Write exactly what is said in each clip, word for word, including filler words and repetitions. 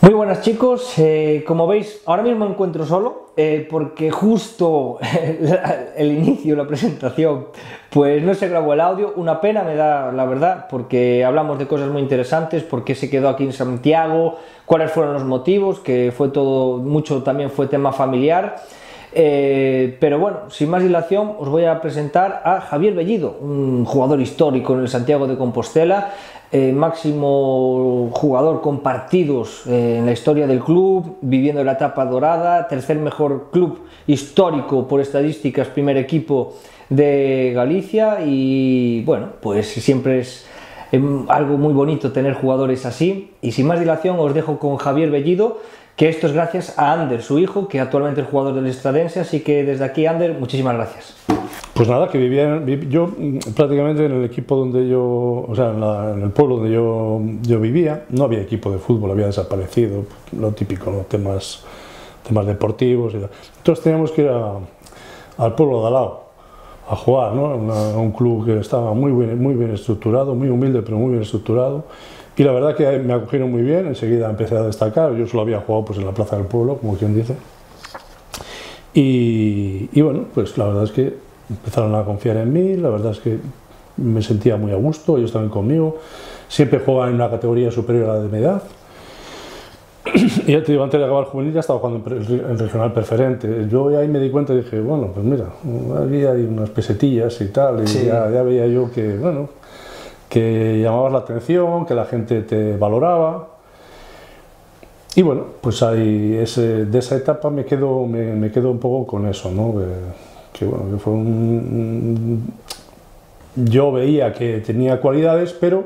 Muy buenas chicos, eh, como veis ahora mismo me encuentro solo eh, porque justo el inicio, la presentación, pues no se grabó el audio. Una pena me da, la verdad, porque hablamos de cosas muy interesantes, por qué se quedó aquí en Santiago, cuáles fueron los motivos, que fue todo, mucho también fue tema familiar. Eh, pero bueno, sin más dilación os voy a presentar a Javier Bellido, un jugador histórico en el Santiago de Compostela, eh, máximo jugador con partidos eh, en la historia del club, viviendo la etapa dorada, tercer mejor club histórico por estadísticas, primer equipo de Galicia. Y bueno, pues siempre es eh, algo muy bonito tener jugadores así. Y sin más dilación os dejo con Javier Bellido, que esto es gracias a Ander, su hijo, que actualmente es jugador del Estradense. Así que desde aquí, Ander, muchísimas gracias. Pues nada, que vivía viv, yo prácticamente en el equipo donde yo, o sea, en, la, en el pueblo donde yo, yo vivía, no había equipo de fútbol, había desaparecido, lo típico, ¿no? temas, temas deportivos y tal. Entonces teníamos que ir a, al pueblo de al lado a jugar, ¿no? Una, un club que estaba muy bien, muy bien estructurado, muy humilde, pero muy bien estructurado. Y la verdad que me acogieron muy bien, enseguida empecé a destacar. Yo solo había jugado pues, en la plaza del pueblo, como quien dice. Y, y bueno, pues la verdad es que empezaron a confiar en mí, la verdad es que me sentía muy a gusto, ellos también conmigo. Siempre jugaba en una categoría superior a la de mi edad. Y ya te digo, antes de acabar el juvenil ya estaba jugando en regional preferente. Yo ahí me di cuenta y dije, bueno, pues mira, había hay unas pesetillas y tal, y sí. ya, ya veía yo que, bueno, que llamabas la atención, que la gente te valoraba. Y bueno, pues ahí ese, de esa etapa me quedo, me, me quedo un poco con eso, ¿no? Que, que bueno, que fue un... Yo veía que tenía cualidades, pero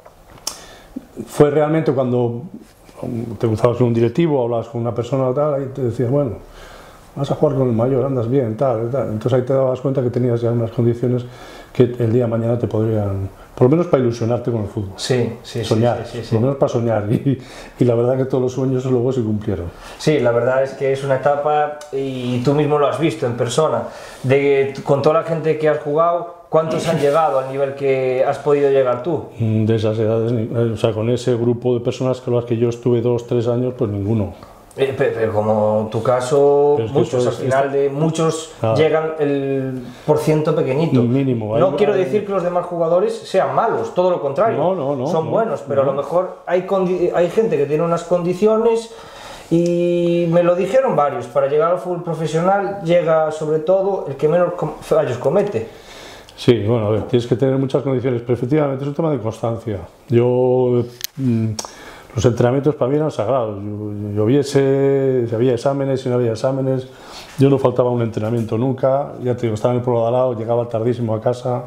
fue realmente cuando te cruzabas con un directivo, hablabas con una persona o tal, y te decías, bueno, vas a jugar con el mayor, andas bien, tal, tal. Entonces ahí te dabas cuenta que tenías ya unas condiciones que el día de mañana te podrían, por lo menos para ilusionarte con el fútbol. Sí, sí, soñar, sí, sí, sí. por lo menos para soñar. Y, y la verdad que todos los sueños luego se cumplieron. Sí, la verdad es que es una etapa, y tú mismo lo has visto en persona, de con toda la gente que has jugado, ¿cuántos han llegado al nivel que has podido llegar tú? De esas edades, o sea, con ese grupo de personas con las que yo estuve dos, tres años, pues ninguno. Eh, pero, pero como tu caso, es muchos, al final de muchos ah, llegan el por ciento pequeñito. Mínimo. No hay, quiero hay... decir que los demás jugadores sean malos, todo lo contrario, no, no, no, son no, buenos, pero no. a lo mejor hay, hay gente que tiene unas condiciones, y me lo dijeron varios, para llegar al fútbol profesional llega sobre todo el que menos fallos comete. Sí, bueno, a ver, tienes que tener muchas condiciones, pero efectivamente es un tema de constancia. Yo... Mmm, Los entrenamientos para mí eran sagrados. Lloviese, si había exámenes, si no había exámenes, yo no faltaba un entrenamiento nunca. Ya te digo, estaba en el pueblo de al lado, llegaba tardísimo a casa.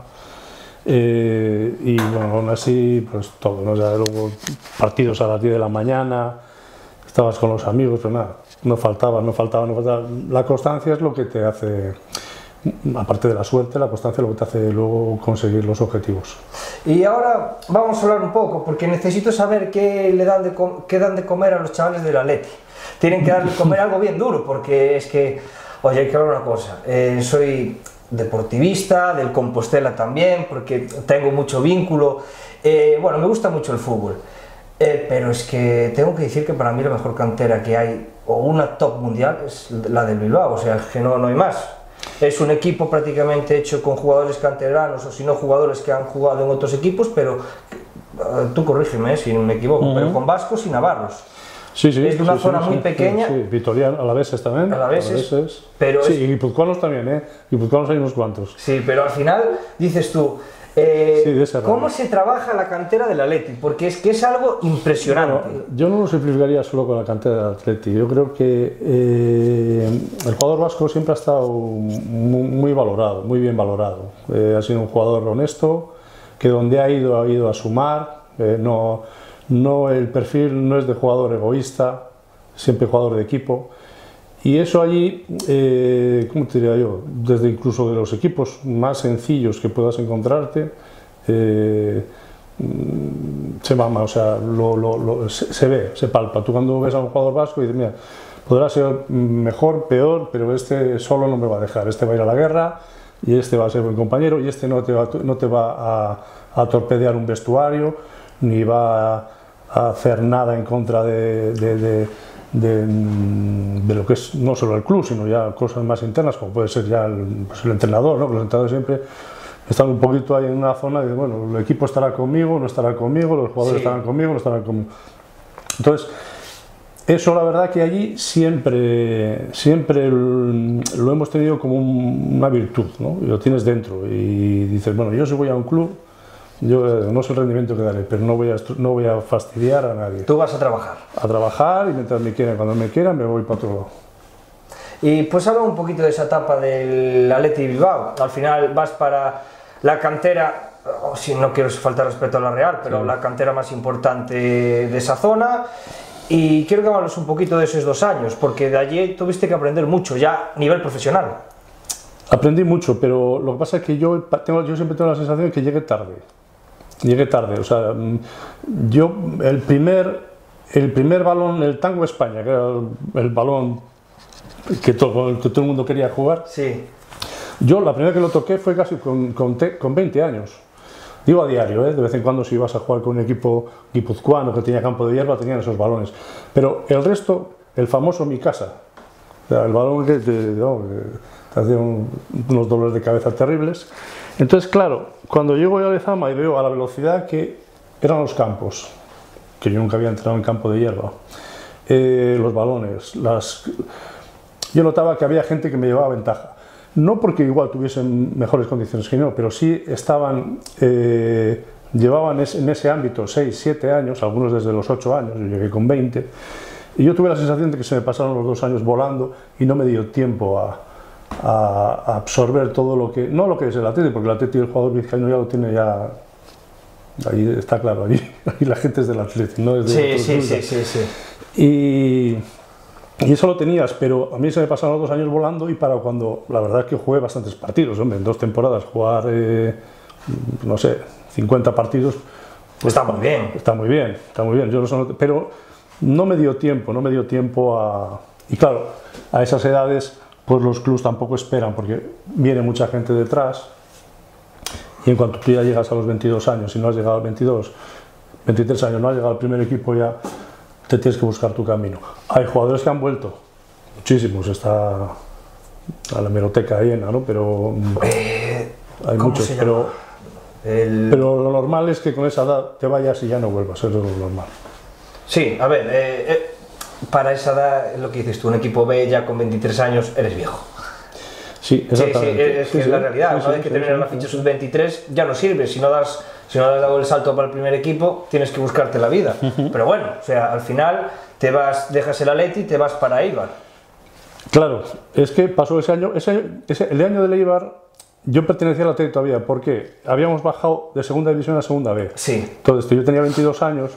Eh, y bueno, aún así, pues todo, ¿no? O sea, luego partidos a las diez de la mañana, estabas con los amigos, pero nada, no faltaba, no faltaba, no faltaba. La constancia es lo que te hace, aparte de la suerte, la constancia es lo que te hace luego conseguir los objetivos. Y ahora vamos a hablar un poco, porque necesito saber qué le dan de, qué dan de comer a los chavales del Atleti. Tienen que darle comer algo bien duro, porque es que, oye, hay que hablar una cosa, eh, soy deportivista, del Compostela también, porque tengo mucho vínculo, eh, bueno, me gusta mucho el fútbol, eh, pero es que tengo que decir que para mí la mejor cantera que hay, o una top mundial, es la del Bilbao, o sea, que no, no hay más. Es un equipo prácticamente hecho con jugadores canteranos, o si no jugadores que han jugado en otros equipos, pero tú corrígeme eh, si no me equivoco, uh-huh. pero con vascos y navarros. Sí, sí, es de una sí, zona sí, muy sí, pequeña. Sí, sí. Vitoriano, alaveses también. Alaveses, alaveses. Pero sí, es... y guipuzcoanos también, ¿eh? Guipuzcoanos hay unos cuantos. Sí, pero al final dices tú, eh, sí, de ese ¿cómo rango. se trabaja la cantera del Atleti? Porque es que es algo impresionante. Bueno, yo no lo simplificaría solo con la cantera del Atleti. Yo creo que eh, el jugador vasco siempre ha estado muy, muy valorado, muy bien valorado. Eh, ha sido un jugador honesto, que donde ha ido, ha ido a sumar. Eh, no, no, el perfil no es de jugador egoísta, siempre jugador de equipo. Y eso allí, eh, ¿cómo te diría yo? Desde incluso de los equipos más sencillos que puedas encontrarte, eh, se mama, o sea, lo, lo, lo, se, se ve, se palpa. Tú cuando ves a un jugador vasco y dices, mira, podrá ser mejor, peor, pero este solo no me va a dejar, este va a ir a la guerra y este va a ser buen compañero y este no te va, no te va a, a torpedear un vestuario, ni va a a hacer nada en contra de, de, de, de, de lo que es no solo el club, sino ya cosas más internas, como puede ser ya el, pues el entrenador, ¿no? Los entrenadores siempre están un poquito ahí en una zona de, bueno, el equipo estará conmigo, no estará conmigo, los jugadores sí. estarán conmigo, no estarán conmigo. Entonces, eso la verdad que allí siempre, siempre lo hemos tenido como un, una virtud, ¿no? Y lo tienes dentro y dices, bueno, yo si voy a un club, yo no sé el rendimiento que daré, pero no voy, a, no voy a fastidiar a nadie. Tú vas a trabajar. A trabajar y mientras me quieran, cuando me quieran me voy para otro lado. Y pues habla un poquito de esa etapa del Athletic Bilbao. Al final vas para la cantera, oh, si no quiero faltar respeto a la Real, pero sí. la cantera más importante de esa zona. Y quiero que hables un poquito de esos dos años, porque de allí tuviste que aprender mucho, ya a nivel profesional. Aprendí mucho, pero lo que pasa es que yo, tengo, yo siempre tengo la sensación de que llegué tarde. Llegué tarde, o sea, yo, el primer, el primer balón, el Tango España, que era el, el balón que todo, que todo el mundo quería jugar, sí. yo la primera que lo toqué fue casi con, con, con veinte años. Digo a diario, ¿eh? De vez en cuando si ibas a jugar con un equipo guipuzcoano que tenía campo de hierba, tenían esos balones. Pero el resto, el famoso Mi Casa, o sea, el balón que te, no, que te hacía un, unos dolores de cabeza terribles. Entonces, claro, cuando llego a Lezama y veo a la velocidad que eran los campos, que yo nunca había entrado en campo de hierba, eh, los balones, las... yo notaba que había gente que me llevaba ventaja. No porque igual tuviesen mejores condiciones que yo, pero sí estaban, eh, llevaban es, en ese ámbito seis, siete años, algunos desde los ocho años, yo llegué con veinte, y yo tuve la sensación de que se me pasaron los dos años volando y no me dio tiempo a, a, a absorber todo lo que, no lo que es el Atleti, porque el Atleti el jugador vizcaíno ya lo tiene ya, ahí está claro, ahí, ahí la gente es del Atleti, no es de sí, sí, sí, sí, sí. Y... Y eso lo tenías, pero a mí se me pasaron los dos años volando y para cuando, la verdad es que jugué bastantes partidos, hombre, en dos temporadas jugar, eh, no sé, cincuenta partidos. Pues está muy bien. Está muy bien, está muy bien, yo no sé, pero no me dio tiempo, no me dio tiempo a... Y claro, a esas edades, pues los clubs tampoco esperan, porque viene mucha gente detrás y en cuanto tú ya llegas a los veintidós años, si no has llegado a los veintidós, veintitrés años, no has llegado al primer equipo ya, te tienes que buscar tu camino. Hay jugadores que han vuelto, muchísimos, está a la hemeroteca llena, ¿no? Pero eh, hay muchos, pero, El... pero lo normal es que con esa edad te vayas y ya no vuelvas, eso es lo normal. Sí, a ver, eh, eh, para esa edad, lo que dices tú, un equipo B ya con veintitrés años, eres viejo. Sí, exactamente. Sí, sí, es que sí, es sí, la realidad, sí, una sí, vez que sí, terminas sí, la ficha sí. sub veintitrés ya no sirve, si no das... Si no has dado el salto para el primer equipo, tienes que buscarte la vida. Uh-huh. Pero bueno, o sea, al final te vas, dejas el Atleti y te vas para Eibar. Claro, es que pasó ese año, ese, ese, el año del Eibar, yo pertenecía al Atleti todavía, porque habíamos bajado de segunda división a segunda B. Sí. Entonces, yo tenía veintidós años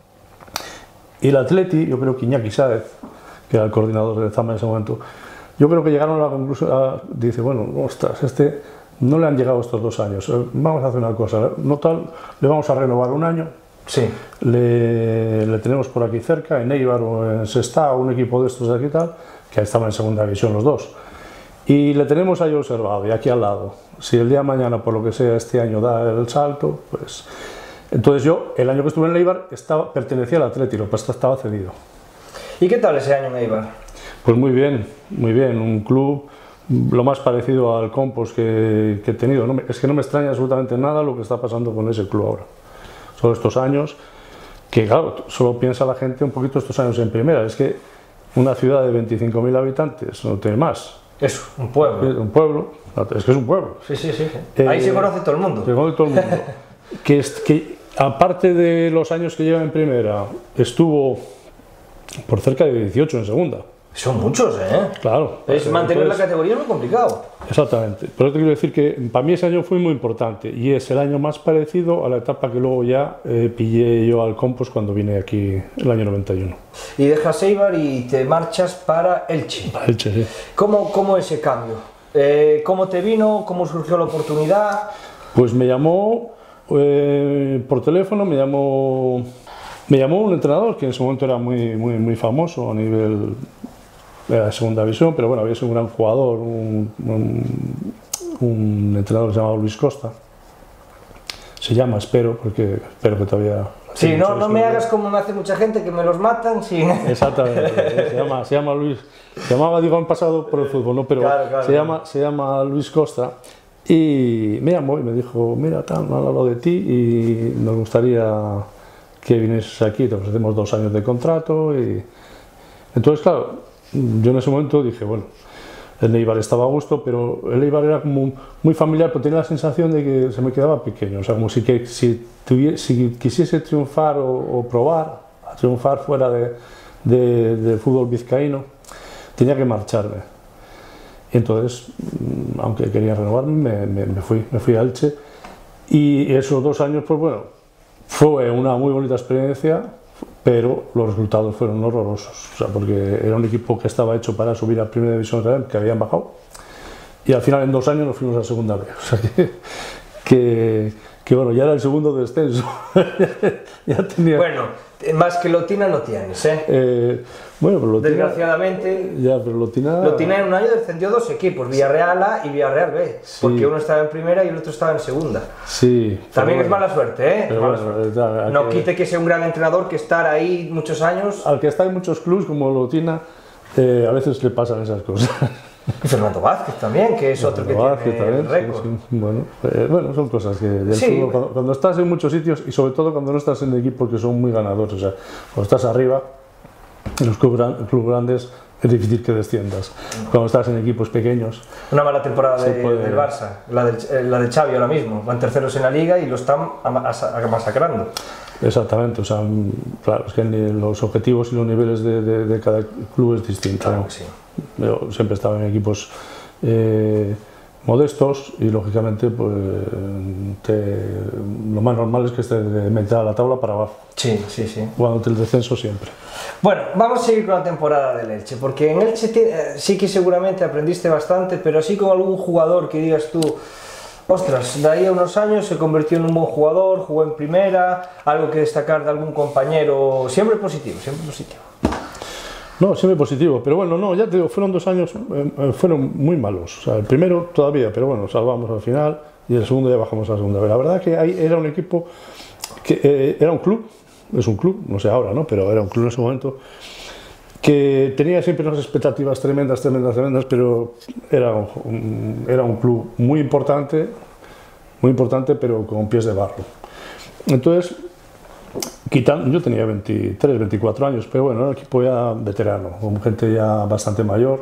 y el Atleti, yo creo que Iñaki Sáez, que era el coordinador de Zama en ese momento, yo creo que llegaron a la conclusión, a, dice, bueno, ostras, este... no le han llegado estos dos años, vamos a hacer una cosa, no tal, le vamos a renovar un año, sí. le, le tenemos por aquí cerca, en Eibar o en Sestao, un equipo de estos de aquí tal, que estaban en segunda división los dos, y le tenemos ahí observado y aquí al lado, si el día de mañana por lo que sea este año da el salto, pues... Entonces yo, el año que estuve en Eibar, estaba, pertenecía al Atleti, lo que estaba cedido. ¿Y qué tal ese año en Eibar? Pues muy bien, muy bien, un club... lo más parecido al Compos que, que he tenido. No me, es que no me extraña absolutamente nada lo que está pasando con ese club ahora. Son estos años que, claro, solo piensa la gente un poquito estos años en primera. Es que una ciudad de veinticinco mil habitantes no tiene más. Es un pueblo. Es un pueblo. Es que es un pueblo. Sí, sí, sí. Eh, Ahí se conoce todo el mundo. Se conoce todo el mundo. que, es, que aparte de los años que lleva en primera, estuvo por cerca de dieciocho en segunda. Son muchos, ¿eh? Claro. Es mantener entonces, la categoría es muy complicado. Exactamente. Pero te quiero decir que para mí ese año fue muy importante y es el año más parecido a la etapa que luego ya eh, pillé yo al Compos cuando vine aquí el año noventa y uno. Y dejas Eibar y te marchas para Elche. Para Elche, sí. ¿Cómo, cómo ese cambio? Eh, ¿Cómo te vino? ¿Cómo surgió la oportunidad? Pues me llamó eh, por teléfono, me llamó, me llamó un entrenador que en ese momento era muy, muy, muy famoso a nivel... Era de segunda división, pero bueno, había sido un gran jugador, un, un, un entrenador que se llamaba Luis Costa. Se llama, espero, porque espero que todavía Sí, Sí, no, muchos no me clubes. hagas como me hace mucha gente, que me los matan sin... Exactamente, se llama, se llama Luis, se llamaba, digo, han pasado por el fútbol, ¿no? Pero Claro, claro. se, llama, se llama Luis Costa y me llamó y me dijo, mira, tal, me han hablado de ti y nos gustaría que vinieses aquí, te ofrecemos dos años de contrato y... Entonces, claro, yo en ese momento dije, bueno, el Eibar estaba a gusto, pero el Eibar era como muy familiar, pero tenía la sensación de que se me quedaba pequeño, o sea, como si, que, si, tuviese, si quisiese triunfar o, o probar a triunfar fuera de, de, del fútbol vizcaíno, tenía que marcharme. Y entonces, aunque quería renovarme, me, me, me, fui, me fui a Elche y esos dos años, pues bueno, fue una muy bonita experiencia, pero los resultados fueron horrorosos, o sea, porque era un equipo que estaba hecho para subir a Primera División Real, que habían bajado, y al final en dos años nos fuimos a Segunda B, o sea que, que, que bueno, ya era el segundo descenso. Ya tenía... Bueno, más que Lotina no tienes, ¿eh? Eh, bueno, pero Lotina... Desgraciadamente, Ya, pero Lotina... Lotina en un año descendió dos equipos, Villarreal A y Villarreal B, Sí. porque uno estaba en primera y el otro estaba en segunda. Sí. También es pero mala suerte, ¿eh? pero Mala bueno, suerte. está- No que- quite que sea un gran entrenador, que estar ahí muchos años. Al que está en muchos clubes como Lotina, eh, a veces le pasan esas cosas. Y Fernando Vázquez también, que es otro que Vázquez tiene también, el récord. sí, sí. Bueno, eh, bueno, son cosas que del Sí. fútbol, cuando, cuando estás en muchos sitios y sobre todo cuando no estás en equipos que son muy ganadores, o sea, cuando estás arriba, en los clubes gran- clubes grandes es difícil que desciendas. Cuando estás en equipos pequeños, Una mala temporada Se de- puede- del Barça, la de, eh, la de Xavi ahora mismo. Van terceros en la liga y lo están ama- asa- masacrando. exactamente, o sea, mm, claro, es que ni los objetivos y los niveles de, de- de cada club es distinto. Claro ¿no? que sí. Yo siempre he estado en equipos eh, modestos y lógicamente pues, te- lo más normal es que estés de mitad a la tabla para abajo, Sí, sí, sí. jugándote el descenso siempre. Bueno, vamos a seguir con la temporada del Elche, porque en Elche ti- eh, sí que seguramente aprendiste bastante, pero así con algún jugador que digas tú, ostras, de ahí a unos años se convirtió en un buen jugador, jugó en primera, algo que destacar de algún compañero, siempre positivo, siempre positivo. No, siempre positivo, pero bueno, no, ya te digo, fueron dos años, eh, eh, fueron muy malos. O sea, el primero todavía, pero bueno, salvamos al final y el segundo ya bajamos a la segunda. Pero la verdad que ahí era un equipo, que eh, era un club, es un club, no sé ahora, ¿no? Pero era un club en ese momento, que tenía siempre unas expectativas tremendas, tremendas, tremendas, pero era un, era un club muy importante, muy importante, pero con pies de barro. Entonces, quitan, yo tenía veintitrés, veinticuatro años, pero bueno, era un equipo ya veterano, con gente ya bastante mayor,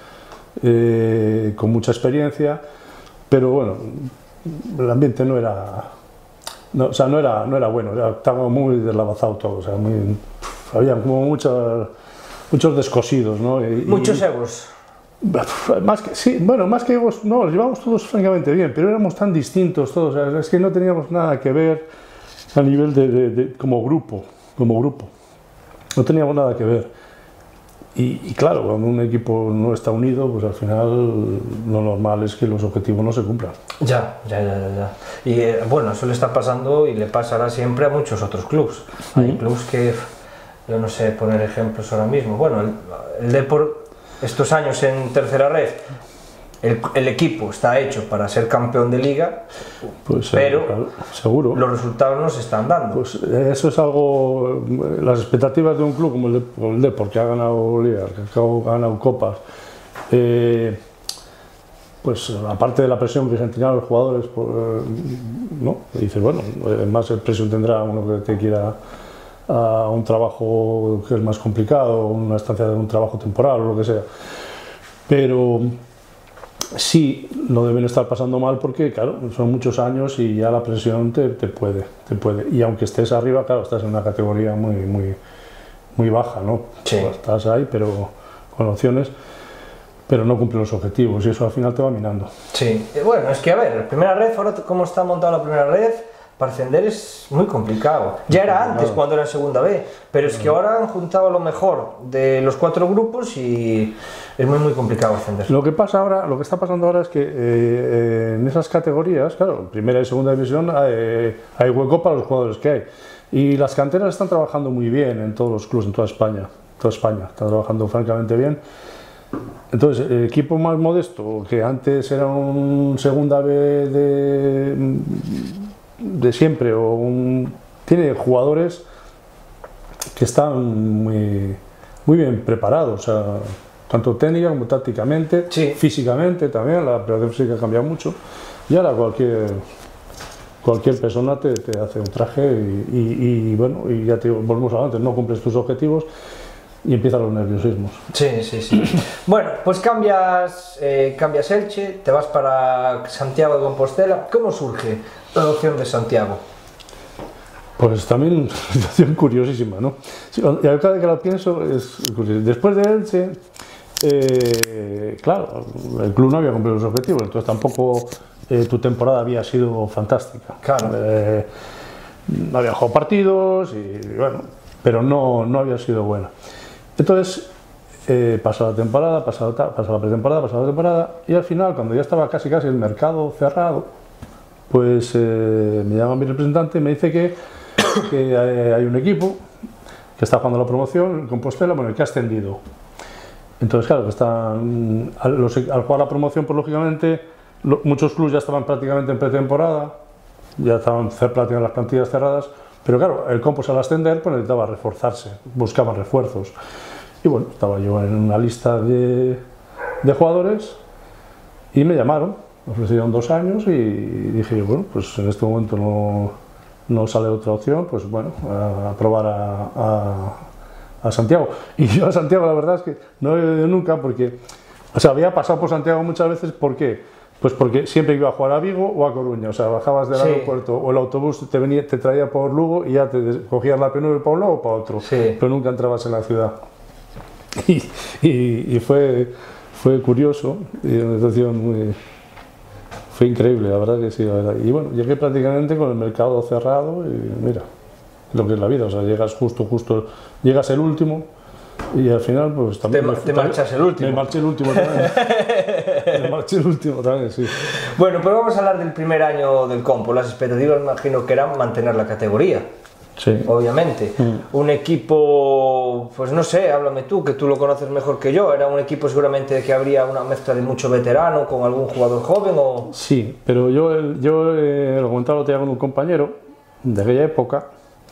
eh, con mucha experiencia, pero bueno, el ambiente no era, no, o sea, no era, no era bueno, era, estaba muy deslavazado todo, o sea, muy, había como muchas, muchos descosidos, ¿no? Y- Muchos y- egos. más que, sí, bueno, más que egos, no, los llevamos todos francamente bien, pero éramos tan distintos todos, o sea, es que no teníamos nada que ver a nivel de, de- de- como grupo, como grupo, no teníamos nada que ver. Y, y claro, cuando un equipo no está unido, pues al final lo normal es que los objetivos no se cumplan. Ya, ya, ya, ya. ya. Y eh, bueno, eso le está pasando y le pasará siempre a muchos otros clubes. Hay Ujú. clubes que, yo no sé poner ejemplos ahora mismo. Bueno, el, el Depor, estos años en tercera red, el, el equipo está hecho para ser campeón de liga, Pues, Pero eh, claro, seguro. los resultados no se están dando. Pues eh, eso es algo, eh, las expectativas de un club como el, de, como el Depor, que ha ganado ligas, que ha ganado copas, eh, pues aparte de la presión que se han tenido los jugadores, pues, eh, ¿no? Y dices, bueno, eh, más presión tendrá uno que te quiera a un trabajo que es más complicado, una estancia de un trabajo temporal o lo que sea. Pero sí lo deben estar pasando mal porque, claro, son muchos años y ya la presión te, te puede, te puede. Y aunque estés arriba, claro, estás en una categoría muy, muy, muy baja, ¿no? Sí. Pues estás ahí, pero con opciones, pero no cumple los objetivos y eso al final te va minando. Sí, eh, bueno, es que a ver, la primera red, ahora cómo está montada la primera red, para ascender es muy complicado. Ya era antes complicado. cuando era en segunda B, pero es que ahora han juntado lo mejor de los cuatro grupos y es muy muy complicado ascender. Lo que pasa ahora, lo que está pasando ahora es que eh, eh, en esas categorías, claro, en primera y segunda división hay, hay hueco para los jugadores que hay. Y las canteras están trabajando muy bien en todos los clubes, en toda España. Toda España están trabajando francamente bien. Entonces, el equipo más modesto, que antes era un segunda B de, de siempre o un tiene jugadores que están muy, muy bien preparados, o sea, tanto técnica como tácticamente, sí. físicamente también, la preparación física cambia mucho, y ahora cualquier, cualquier persona te, te hace un traje y, y, y bueno, y ya te volvemos a antes, no cumples tus objetivos y empiezan los nerviosismos. Sí, sí, sí. Bueno, pues cambias, eh, cambias Elche, te vas para Santiago de Compostela. ¿Cómo surge la opción de Santiago? Pues también una situación curiosísima, ¿no? Sí, y cada vez que lo pienso es curioso. Después de Elche, eh, claro, el club no había cumplido los objetivos, entonces tampoco eh, tu temporada había sido fantástica. Claro. Eh, no había jugado partidos, y, bueno, pero no, no había sido buena. Entonces, eh, pasó la temporada, pasó la, pasó la pretemporada, pasó la temporada, y al final, cuando ya estaba casi casi el mercado cerrado, pues eh, me llama mi representante y me dice que, que hay un equipo que está jugando la promoción en Compostela, bueno, el que ha ascendido. Entonces, claro, que están, al, los, al jugar la promoción, pues lógicamente, lo, muchos clubes ya estaban prácticamente en pretemporada, ya estaban prácticamente las plantillas cerradas, pero claro, el Compos al ascender pues necesitaba reforzarse, buscaban refuerzos. Y bueno, estaba yo en una lista de, de jugadores y me llamaron, me ofrecieron dos años y dije yo, bueno, pues en este momento no, no sale otra opción, pues bueno, a, a probar a, a, a Santiago. Y yo a Santiago la verdad es que no he ido nunca porque, o sea, había pasado por Santiago muchas veces, ¿por qué? Pues porque siempre iba a jugar a Vigo o a Coruña, o sea, bajabas del sí. aeropuerto o el autobús te, venía, te traía por Lugo y ya te cogías la P nueve para un lado o para otro, sí. pero nunca entrabas en la ciudad. Y, y, y fue, fue curioso, y una situación muy, fue increíble, la verdad que sí, la verdad. Y bueno, llegué prácticamente con el mercado cerrado y mira, lo que es la vida, o sea, llegas justo, justo, llegas el último. Y al final, pues también... Te, me, te marchas el último. Me marché el último también. me marché el último también, sí. Bueno, pero vamos a hablar del primer año del Compo. Las expectativas, me imagino que eran mantener la categoría. Sí. Obviamente. Mm. Un equipo, pues no sé, háblame tú, que tú lo conoces mejor que yo. Era un equipo seguramente que habría una mezcla de mucho veterano con algún jugador joven o... Sí, pero yo, yo eh, lo comentaba otro día con un compañero de aquella época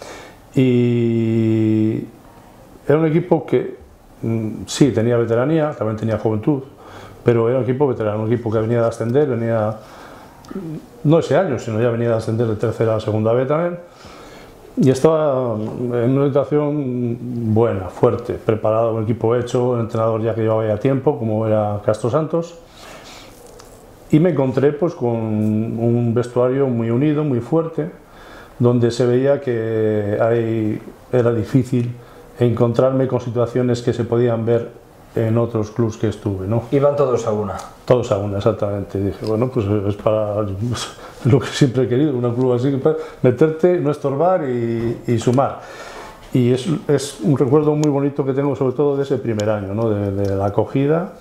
y... Era un equipo que mmm, sí tenía veteranía, también tenía juventud, pero era un equipo veterano, un equipo que venía de ascender, venía no ese año, sino ya venía de ascender de tercera a segunda B también, y estaba en una situación buena, fuerte, preparado, un equipo hecho, un entrenador ya que llevaba ya tiempo, como era Castro Santos, y me encontré pues con un vestuario muy unido, muy fuerte, donde se veía que ahí era difícil encontrarme con situaciones que se podían ver en otros clubes que estuve, ¿no? Iban todos a una. Todos a una, exactamente. Y dije, bueno, pues es para lo que siempre he querido, un club así, para meterte, no estorbar y, y sumar. Y es, es un recuerdo muy bonito que tengo, sobre todo de ese primer año, ¿no? de, de la acogida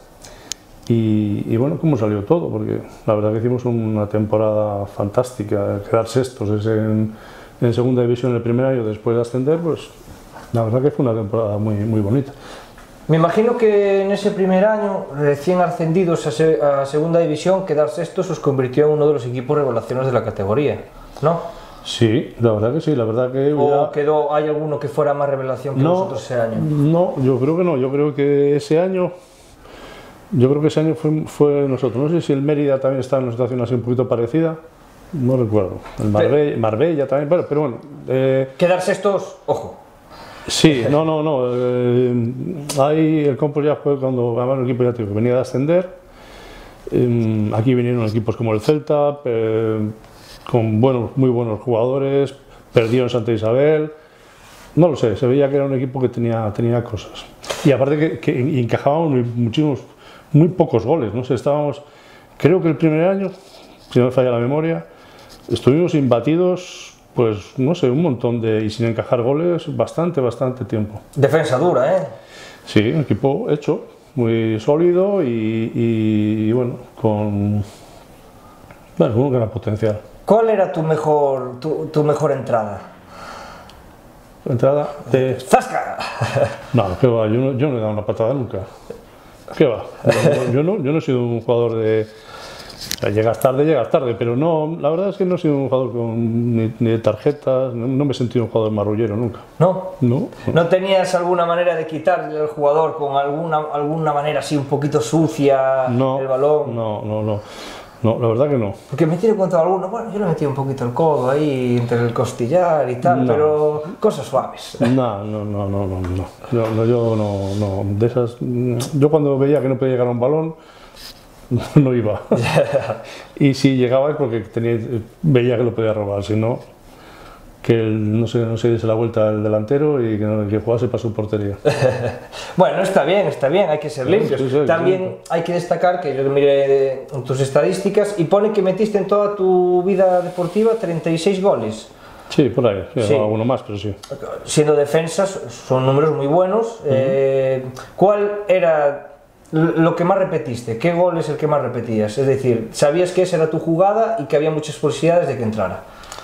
y, y bueno, cómo salió todo, porque la verdad que hicimos una temporada fantástica, quedar sextos en, en segunda división el primer año después de ascender, pues la verdad que fue una temporada muy, muy bonita. Me imagino que en ese primer año, recién ascendidos a, se, a segunda división, quedar sextos os convirtió en uno de los equipos revelaciones de la categoría, ¿no? Sí, la verdad que sí, la verdad que... ¿O ya... quedó, hay alguno que fuera más revelación que no, vosotros ese año? No, yo creo que no, yo creo que ese año, yo creo que ese año fue, fue nosotros. No sé si el Mérida también está en una situación así un poquito parecida, no recuerdo. El Marbella, Marbella también, bueno, pero bueno... Eh... Quedar sextos, ojo. Sí, no, no, no. Eh, ahí el Compo ya fue cuando ganaba el equipo, ya te digo, venía de ascender. Eh, aquí vinieron equipos como el Celta, eh, con buenos, muy buenos jugadores, perdieron Santa Isabel. No lo sé, se veía que era un equipo que tenía, tenía cosas. Y aparte que, que encajábamos muy, muchísimos, muy pocos goles, no sé, estábamos, creo que el primer año, si no me falla la memoria, estuvimos imbatidos. Pues no sé, un montón de... y sin encajar goles, bastante, bastante tiempo. Defensa dura, ¿eh? Sí, un equipo hecho, muy sólido y, y, y bueno, con... bueno, con un gran potencial. ¿Cuál era tu mejor, tu, tu mejor entrada? ¿Entrada? De... ¡Zasca! No, qué va, yo no, yo no he dado una patada nunca. ¿Qué va? Yo, yo, no, yo no he sido un jugador de... Llegas tarde, llegas tarde, pero no, la verdad es que no he sido un jugador con, ni, ni de tarjetas, no, no me he sentido un jugador marrullero nunca. ¿No? No. ¿No tenías alguna manera de quitarle al jugador con alguna, alguna manera así un poquito sucia no, el balón? No, no, no, no, la verdad que no. Porque me tiene contado alguno, bueno, yo le metí un poquito el codo ahí entre el costillar y tal, no. Pero cosas suaves. No, no, no, no, no, no. Yo, no, yo no, no, de esas, yo cuando veía que no podía llegar a un balón, no iba. Y si llegaba es porque tenía, veía que lo podía robar, si no, que el, no se no se diese la vuelta al delantero y que, no, que jugase para su portería. Bueno, está bien, está bien, hay que ser limpios. Sí, sí, También sí. Hay que destacar que yo miré en tus estadísticas y pone que metiste en toda tu vida deportiva treinta y seis goles. Sí, por ahí, sí, Sí. alguno más, pero sí. Siendo defensas, son números muy buenos. Uh-huh. eh, ¿Cuál era lo que más repetiste? ¿Qué gol es el que más repetías? Es decir, ¿sabías que esa era tu jugada y que había muchas posibilidades de que entrara?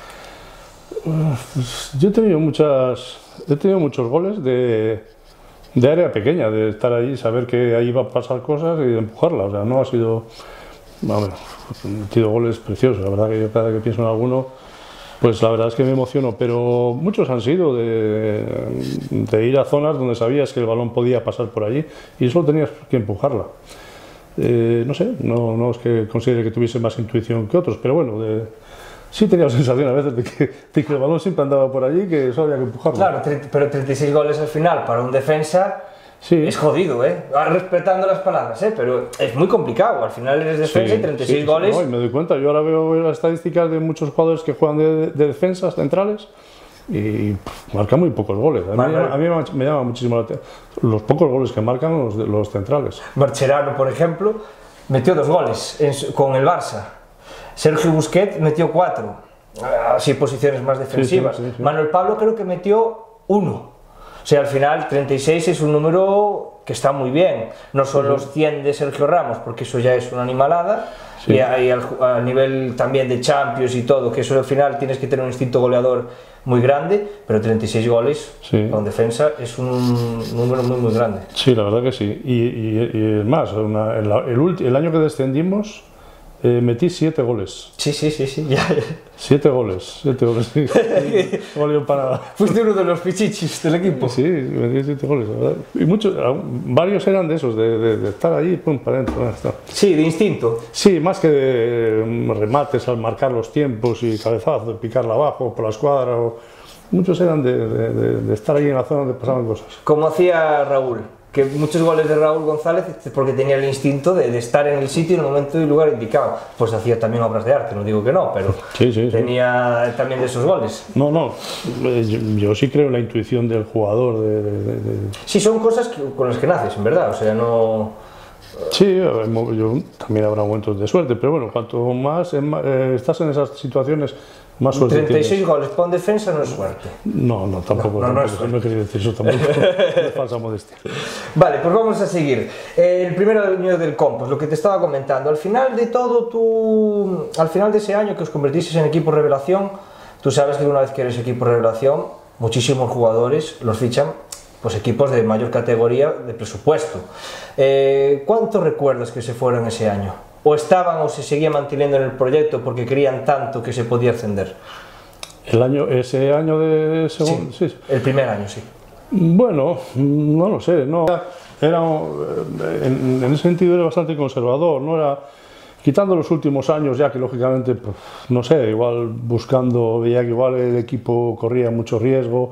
Yo he tenido muchas, he tenido muchos goles de, de área pequeña, de estar ahí, saber que ahí iba a pasar cosas y de empujarla. O sea, no ha sido, bueno, he metido goles preciosos. La verdad que yo cada vez que pienso en alguno, pues la verdad es que me emociono, pero muchos han sido de, de ir a zonas donde sabías que el balón podía pasar por allí y solo tenías que empujarla. Eh, no sé, no, no es que considere que tuviese más intuición que otros, pero bueno, de, sí tenía la sensación a veces de que, de que el balón siempre andaba por allí y que solo había que empujarlo. Claro, pero treinta y seis goles al final para un defensa sí. Es jodido, ¿eh? Respetando las palabras, ¿eh? Pero es muy complicado, al final eres defensa sí, y treinta y seis sí, goles... Sí, no, y me doy cuenta, yo ahora veo las estadísticas de muchos jugadores que juegan de, de defensas centrales y pff, marcan muy pocos goles. A mí, Mar a mí me llama muchísimo la atención los pocos goles que marcan los, los centrales. Mascherano, por ejemplo, metió dos goles en, con el Barça. Sergio Busquets metió cuatro, así posiciones más defensivas. Sí, sí, sí, sí. Manuel Pablo creo que metió uno. O sea, al final treinta y seis es un número que está muy bien. No son sí, los cien de Sergio Ramos, porque eso ya es una animalada. Sí. Y, a, y al, a nivel también de Champions y todo, que eso al final tienes que tener un instinto goleador muy grande, pero treinta y seis goles sí. Con defensa es un número muy muy grande. Sí, la verdad que sí. Y, y, y más, una, el, el, el año que descendimos eh, metí siete goles. Sí, sí, sí, sí. Ya. Siete goles, siete goles. Sí. para... Fuiste uno de los pichichis del equipo. Sí, metí siete goles, la verdad. Y muchos, varios eran de esos, de, de, de estar ahí, pum, para adentro. Sí, de instinto. Sí, más que de remates al marcar los tiempos y cabezazos, de picarla abajo por la escuadra. O... Muchos eran de, de, de, de estar ahí en la zona donde pasaban cosas. Como hacía Raúl, que muchos goles de Raúl González porque tenía el instinto de, de estar en el sitio en el momento y el lugar indicado. Pues hacía también obras de arte, no digo que no, pero sí, sí, tenía sí. también de esos goles. No, no, yo, yo sí creo en la intuición del jugador. De, de, de... Sí, son cosas que, con las que naces, en verdad, o sea, no... Sí, yo, también habrá momentos de suerte, pero bueno, cuanto más eh, estás en esas situaciones, más suerte treinta y seis tienes. Goles para un defensa no es suerte. No, no, tampoco, no, no, tampoco, no, no he querido decir eso tampoco, es falsa modestia. Vale, pues vamos a seguir. Eh, el primero año del Compos, lo que te estaba comentando, al final de todo tu... al final de ese año que os convertiste en equipo revelación, tú sabes que una vez que eres equipo revelación, muchísimos jugadores los fichan pues equipos de mayor categoría de presupuesto. Eh, ¿Cuántos recuerdas que se fueron ese año? ¿O estaban o se seguían manteniendo en el proyecto porque querían tanto que se podía ascender? El año, ese año de segundo, sí, sí. El primer año, sí. Bueno, no lo sé, no. Era, en, en ese sentido era bastante conservador, no era, quitando los últimos años ya que lógicamente, pues, no sé, igual buscando, veía que igual el equipo corría mucho riesgo,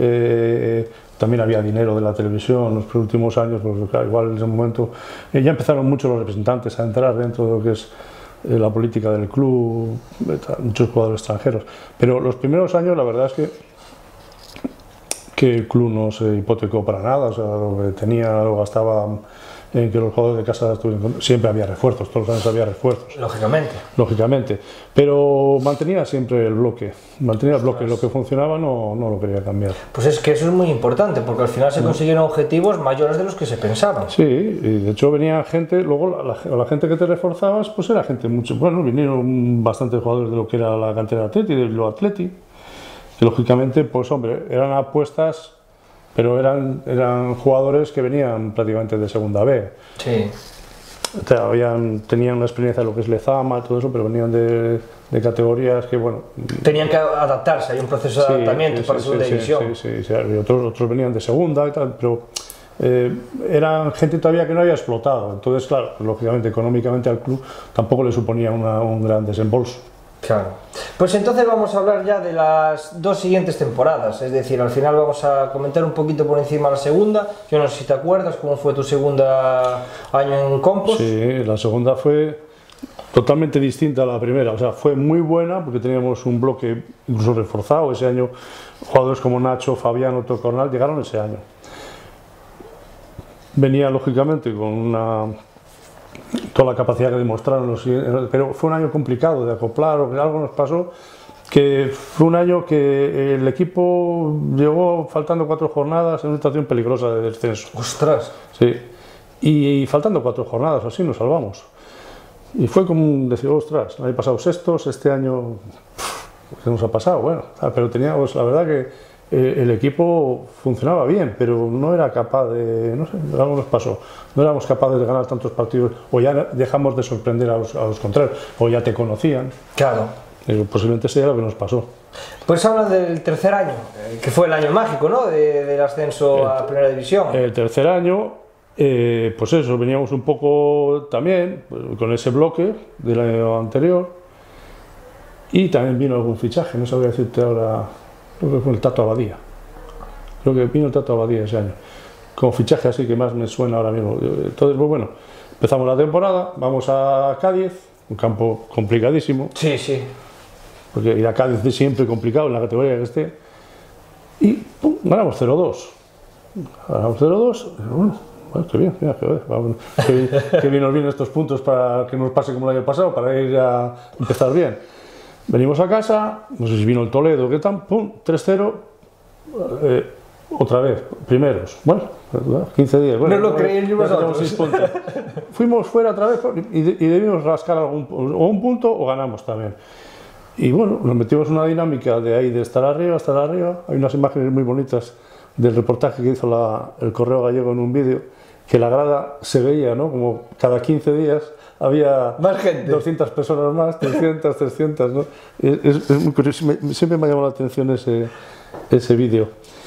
eh, también había dinero de la televisión en los últimos años, pues, claro, igual en ese momento eh, ya empezaron muchos los representantes a entrar dentro de lo que es eh, la política del club, muchos jugadores extranjeros, pero los primeros años la verdad es que que el club no se hipotecó para nada, o sea, lo que tenía lo gastaba en que los jugadores de casa estuvieran, siempre había refuerzos, todos los años había refuerzos. Lógicamente. Lógicamente, pero mantenía siempre el bloque, mantenía el bloque, lo que funcionaba no, no lo quería cambiar. Pues es que eso es muy importante, porque al final se consiguieron objetivos mayores de los que se pensaban. Sí, y de hecho venía gente, luego la, la, la gente que te reforzabas, pues era gente mucho, bueno, vinieron bastantes jugadores de lo que era la cantera de Atleti, de lo Atleti, que lógicamente, pues hombre, eran apuestas, pero eran, eran jugadores que venían prácticamente de segunda B. Sí. o sea, habían, tenían una experiencia de lo que es Lezama, todo eso, pero venían de, de categorías que, bueno... Tenían que adaptarse, hay un proceso de sí, adaptamiento sí, para sí, segunda sí, división. Sí, sí, sí, y otros, otros venían de segunda y tal, pero eh, eran gente todavía que no había explotado. Entonces, claro, pues, lógicamente, económicamente al club tampoco le suponía una, un gran desembolso. Claro. Pues entonces vamos a hablar ya de las dos siguientes temporadas, es decir, al final vamos a comentar un poquito por encima la segunda. Yo no sé si te acuerdas cómo fue tu segunda año en Compos. Sí, la segunda fue totalmente distinta a la primera, o sea, fue muy buena porque teníamos un bloque incluso reforzado. Ese año jugadores como Nacho, Fabián, Otto Cornal llegaron ese año. Venía lógicamente con una... toda la capacidad que demostraron, los, pero fue un año complicado de acoplar, o que algo nos pasó, que fue un año que el equipo llegó faltando cuatro jornadas en una situación peligrosa de descenso. ¡Ostras! Sí, y, y faltando cuatro jornadas, así nos salvamos. Y fue como decir, ostras, el año pasado sextos, este año, ¿qué nos ha pasado? Bueno, pero teníamos, la verdad que eh, el equipo funcionaba bien, pero no era capaz de, no sé, algo nos pasó, no éramos capaces de ganar tantos partidos, o ya dejamos de sorprender a los, a los contrarios, o ya te conocían. Claro. Eh, posiblemente sea lo que nos pasó. Pues habla del tercer año, que fue el año mágico, ¿no?, de, del ascenso el, a Primera División. El tercer año, eh, pues eso, veníamos un poco también pues, con ese bloque del año anterior, y también vino algún fichaje, no sabría decirte ahora. Creo que fue el Tato Abadía. Creo que vino el Tato Abadía ese año. Como fichaje así que más me suena ahora mismo. Entonces, pues bueno, empezamos la temporada, vamos a Cádiz, un campo complicadísimo. Sí, sí. Porque ir a Cádiz es siempre complicado en la categoría que esté. Y pum, ganamos cero dos. Ganamos cero dos. Bueno, bueno, qué bien, mira, qué, vamos, qué, bien, qué bien nos vienen estos puntos para que nos pase como el año pasado, para ir a empezar bien. Venimos a casa, no sé si vino el Toledo, ¿qué tal? Pum, tres cero, eh, otra vez, primeros. Bueno, quince días. Bueno, no lo creí yo vosotros. Fuimos fuera otra vez y, y debimos rascar algún, o un punto o ganamos también. Y bueno, nos metimos en una dinámica de ahí, de estar arriba, estar arriba. Hay unas imágenes muy bonitas del reportaje que hizo la, el Correo Gallego en un vídeo, que la grada se veía, ¿no? Como cada quince días había más gente. doscientas personas más, trescientas, trescientas, ¿no? Es, es muy curioso, me, siempre me ha llamado la atención ese, ese vídeo.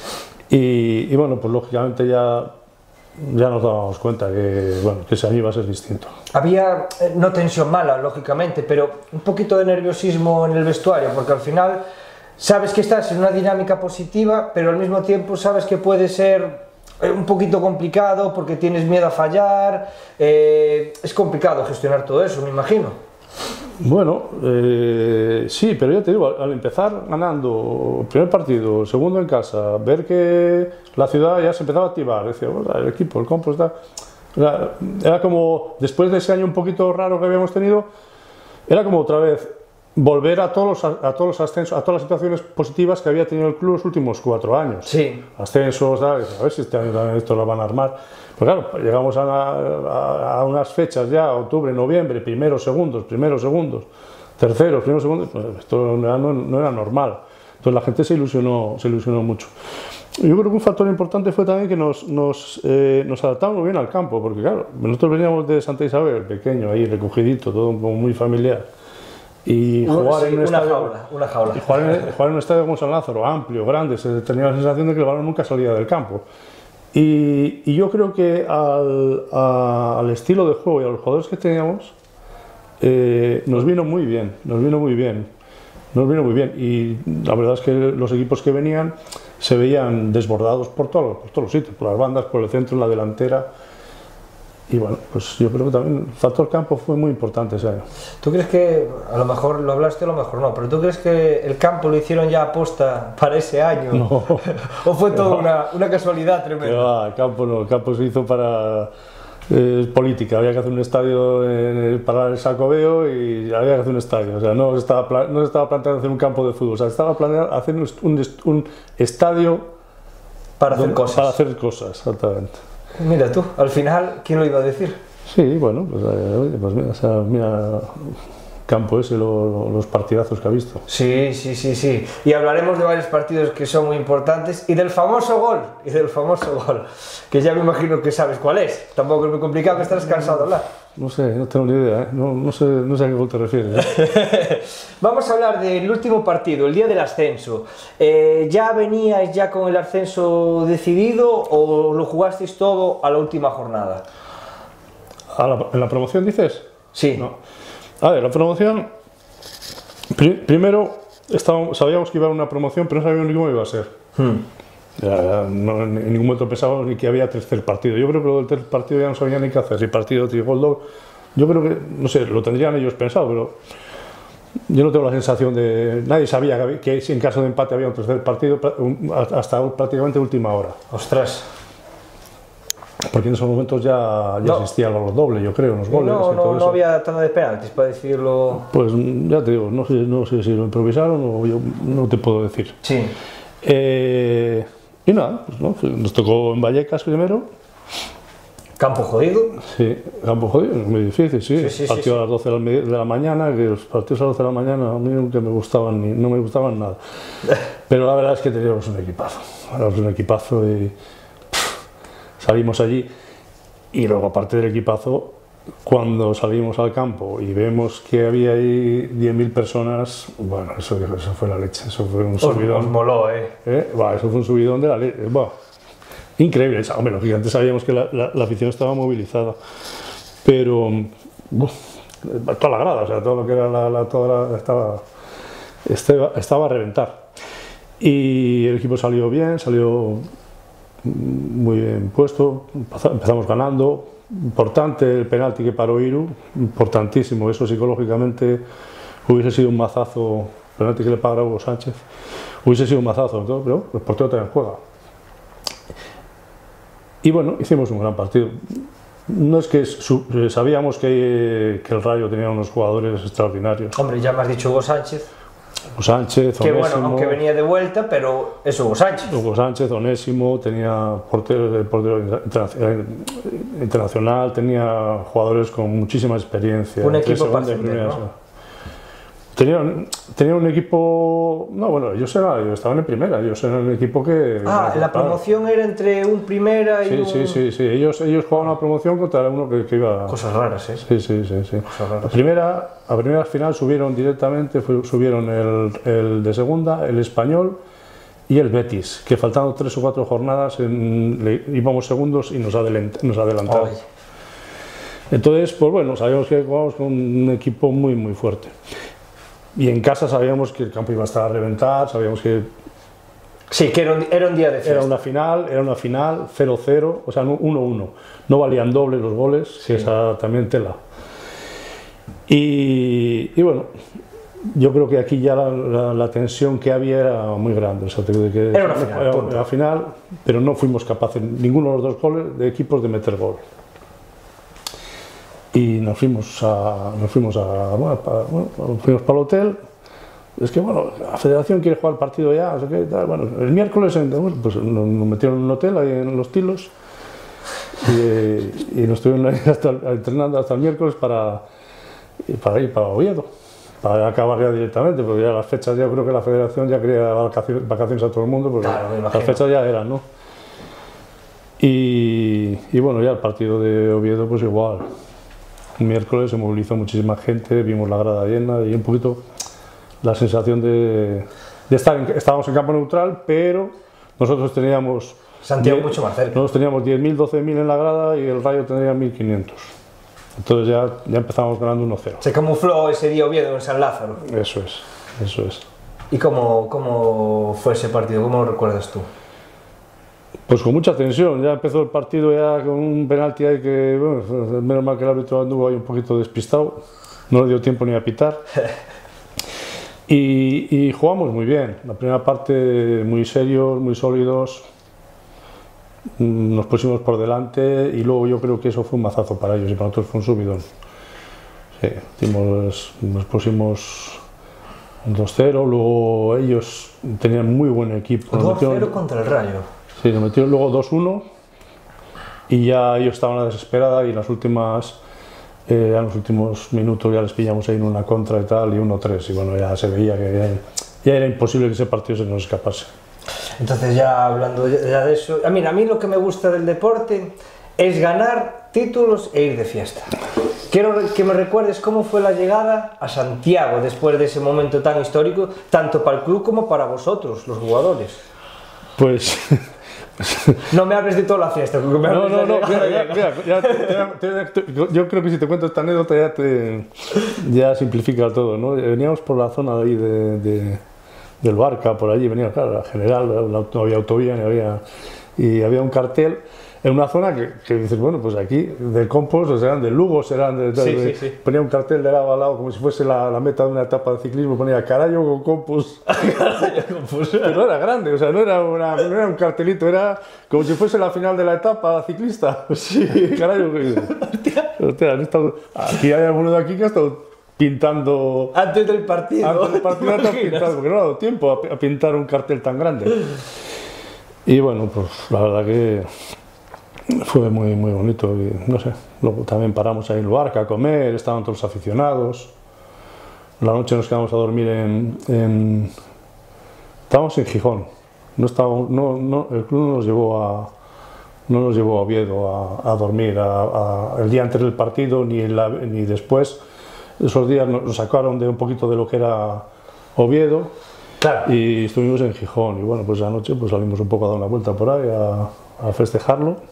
Y, y bueno, pues lógicamente ya, ya nos dábamos cuenta que, bueno, que ese año iba a ser distinto. Había, eh, no tensión mala, lógicamente, pero un poquito de nerviosismo en el vestuario, porque al final sabes que estás en una dinámica positiva, pero al mismo tiempo sabes que puede ser un poquito complicado porque tienes miedo a fallar. Eh, es complicado gestionar todo eso, me imagino. Bueno, eh, sí, pero ya te digo, al empezar ganando el primer partido, el segundo en casa, ver que la ciudad ya se empezaba a activar, decía, bueno, el equipo, el campo está... Era, era como, después de ese año un poquito raro que habíamos tenido, era como otra vez volver a todos los, a todos los ascensos, a todas las situaciones positivas que había tenido el club los últimos cuatro años. Sí. Ascensos, ¿sabes? A ver si este año también esto lo van a armar. Pero claro, llegamos a, a, a unas fechas ya, octubre, noviembre, primeros, segundos, primeros, segundos, terceros, primeros, segundos, pues esto no era, no, no era normal. Entonces la gente se ilusionó, se ilusionó mucho. Yo creo que un factor importante fue también que nos, nos, eh, nos adaptamos muy bien al campo, porque claro, nosotros veníamos de Santa Isabel, pequeño, ahí recogidito, todo como muy familiar. Y jugar, sí, en un una, estadio, jaula, una jaula. Y jugar, en, jugar en un estadio como San Lázaro, amplio, grande, se tenía la sensación de que el balón nunca salía del campo. Y, y yo creo que al, a, al estilo de juego y a los jugadores que teníamos, eh, nos vino muy bien, nos vino muy bien, nos vino muy bien. Y la verdad es que los equipos que venían se veían desbordados por, todo, por todos los sitios, por las bandas, por el centro, en la delantera. Y bueno, pues yo creo que también el factor campo fue muy importante ese año. ¿Tú crees que, a lo mejor lo hablaste, a lo mejor no, pero tú crees que el campo lo hicieron ya aposta para ese año? No. ¿O fue todo una, una casualidad tremenda? No, el campo no, el campo se hizo para eh, política, había que hacer un estadio en, para el Sacobeo y había que hacer un estadio, o sea, no se estaba, no se estaba planteando hacer un campo de fútbol, o sea, estaba planeado hacer un, un, un estadio para hacer donde, cosas. Para hacer cosas, exactamente. Mira tú, al final, ¿quién lo iba a decir? Sí, bueno, pues, pues mira, o sea, mira, campo ese, lo, los partidazos que ha visto. Sí, sí, sí, sí. Y hablaremos de varios partidos que son muy importantes y del famoso gol, y del famoso gol, que ya me imagino que sabes cuál es. Tampoco es muy complicado, que estarás cansado de hablar. No sé, no tengo ni idea, ¿eh? no, no, sé, no sé a qué gol te refieres. ¿eh? Vamos a hablar del último partido, el día del ascenso. Eh, ¿Ya veníais ya con el ascenso decidido o lo jugasteis todo a la última jornada? ¿A la, ¿En la promoción dices? Sí. No. A ver, la promoción, pri primero estábamos, sabíamos que iba a haber una promoción, pero no sabíamos ni cómo iba a ser. Hmm. Ya, ya, no, en ningún momento pensábamos ni que había tercer partido. Yo creo que lo del tercer partido ya no sabían ni qué hacer, si partido, si gol, doble. Yo creo que, no sé, lo tendrían ellos pensado, pero yo no tengo la sensación de... Nadie sabía que, que si en caso de empate había un tercer partido hasta prácticamente última hora. Ostras. Porque en esos momentos ya, ya no. existía el valor doble, yo creo, los goles. No, no, no había tanda de penaltis, para decirlo. Pues ya te digo, no sé, no sé si lo improvisaron o yo no te puedo decir. Sí. Eh, y nada, pues, ¿no? Nos tocó en Vallecas primero. ¿Campo jodido? Sí, campo jodido, es muy difícil, sí. sí, sí Partido sí, sí. a las doce de la mañana, que los partidos a las doce de la mañana a mí nunca me gustaban, ni, no me gustaban nada. Pero la verdad es que teníamos un equipazo, teníamos un equipazo y... Salimos allí y luego, aparte del equipazo, cuando salimos al campo y vemos que había ahí diez mil personas, bueno, eso, eso fue la leche, eso fue un subidón. Os moló, ¿eh? ¿eh? Bah, eso fue un subidón de la leche. Bah, increíble. Hombre, los gigantes sabíamos que la, la, la afición estaba movilizada, pero buh, toda la grada, o sea, todo lo que era la, la toda la, estaba, estaba, estaba a reventar. Y el equipo salió bien, salió muy bien puesto, empezamos ganando, importante el penalti que paró Iru, importantísimo, eso psicológicamente hubiese sido un mazazo, el penalti que le paga Hugo Sánchez, hubiese sido un mazazo, pero el portero también juega. Y bueno, hicimos un gran partido. No es que sabíamos que, que el Rayo tenía unos jugadores extraordinarios. Hombre, ya me has dicho Hugo Sánchez. Hugo Sánchez, que Onésimo, bueno, aunque venía de vuelta, pero es Hugo Sánchez. Hugo Sánchez, Onésimo, tenía portero, portero internacional, tenía jugadores con muchísima experiencia. Un equipo para ascender, ¿no? Tenía, tenía un equipo... No, bueno, ellos, era, ellos estaban en primera, ellos eran un equipo que... Ah, la promoción era entre un primera y sí, un... Sí, sí, sí, ellos, ellos jugaban una promoción contra uno que, que iba... Cosas raras, ¿eh? Sí, sí, sí. sí. Cosas raras. La primera, a primera final subieron directamente, fue, subieron el, el de segunda, el Español y el Betis, que faltando tres o cuatro jornadas en, le, íbamos segundos y nos, adelant, nos adelantaron. Ay. Entonces, pues bueno, sabíamos que jugábamos con un equipo muy, muy fuerte. Y en casa sabíamos que el campo iba a estar a reventar, sabíamos que... Sí, que era un, era un día de fiesta. Era una final, era una final, cero cero, o sea, uno uno. No valían doble los goles, sí. Que esa también tela. Y, y bueno, yo creo que aquí ya la, la, la tensión que había era muy grande. O sea, de que era una final, era una final, pero no fuimos capaces, ninguno de los dos goles, de equipos, de meter gol. Y nos fuimos a, nos fuimos a, bueno, para, bueno, fuimos para el hotel. Es que bueno, la federación quiere jugar el partido ya, o sea, que, bueno, el miércoles bueno, pues nos, nos metieron en un hotel ahí en Los Tilos y, y nos estuvieron ahí hasta, entrenando hasta el miércoles para, para ir para Oviedo, para acabar ya directamente, porque ya las fechas, ya creo que la federación ya quería dar vacaciones, vacaciones a todo el mundo, porque claro, las fechas ya eran, ¿no? Y, y bueno, ya el partido de Oviedo pues igual. Un miércoles se movilizó muchísima gente, vimos la grada llena y un poquito la sensación de, de estar en, estábamos en campo neutral, pero nosotros teníamos Santiago diez, mucho más cerca. Nosotros teníamos diez mil, doce mil en la grada y el Rayo tendría mil quinientos. Entonces ya, ya empezamos ganando uno cero. Se camufló ese día Oviedo en San Lázaro. Eso es, eso es. ¿Y cómo, cómo fue ese partido? ¿Cómo lo recuerdas tú? Pues con mucha tensión, ya empezó el partido ya con un penalti ahí que, bueno, menos mal que el árbitro anduvo ahí un poquito despistado, no le dio tiempo ni a pitar. y, y jugamos muy bien, la primera parte muy serios, muy sólidos, nos pusimos por delante y luego yo creo que eso fue un mazazo para ellos y para nosotros fue un subidón. Sí, dimos, nos pusimos dos cero, luego ellos tenían muy buen equipo. dos cero contra el Rayo. Sí, nos metieron luego dos uno y ya ellos estaban a la desesperada y en las últimas, eh, en los últimos minutos ya les pillamos ahí en una contra y tal, y uno tres, y bueno, ya se veía que ya, ya era imposible que ese partido se nos escapase. Entonces, ya hablando ya de eso, a mí, a mí lo que me gusta del deporte es ganar títulos e ir de fiesta. Quiero que me recuerdes cómo fue la llegada a Santiago después de ese momento tan histórico, tanto para el club como para vosotros, los jugadores. Pues... No me hables de toda la fiesta. Me no, no, no, mira, mira, mira, ya te, te, te, yo creo que si te cuento esta anécdota ya te ya simplifica todo, ¿no? Veníamos por la zona de ahí de, de, del Barca, por allí, venía, claro, la general, no había autovía, ni había, y había un cartel en una zona que, que dices, bueno, pues aquí de Compost, o serán de Lugo, serán de... de, sí, de sí, sí. Ponía un cartel de lado a lado como si fuese la, la meta de una etapa de ciclismo, ponía Carallo con Compost. Pero era grande, o sea, no era, una, no era un cartelito, era como si fuese la final de la etapa ciclista. Sí, Carallo. Hostia, han estado, aquí hay alguno de aquí que ha estado pintando... Antes del partido. Antes del partido ha estado pintando, porque no ha dado tiempo a, a pintar un cartel tan grande. Y bueno, pues la verdad que... fue muy, muy bonito, y, no sé, luego también paramos ahí en el Barca a comer, estaban todos los aficionados, la noche nos quedamos a dormir en... en estábamos en Gijón, no estábamos, no, no, el club no nos llevó a, no nos llevó a Oviedo a, a dormir a, a, el día antes del partido ni, la, ni después, esos días nos, nos sacaron de un poquito de lo que era Oviedo, claro. Y estuvimos en Gijón, y bueno, pues esa noche pues salimos un poco a dar una vuelta por ahí a, a festejarlo.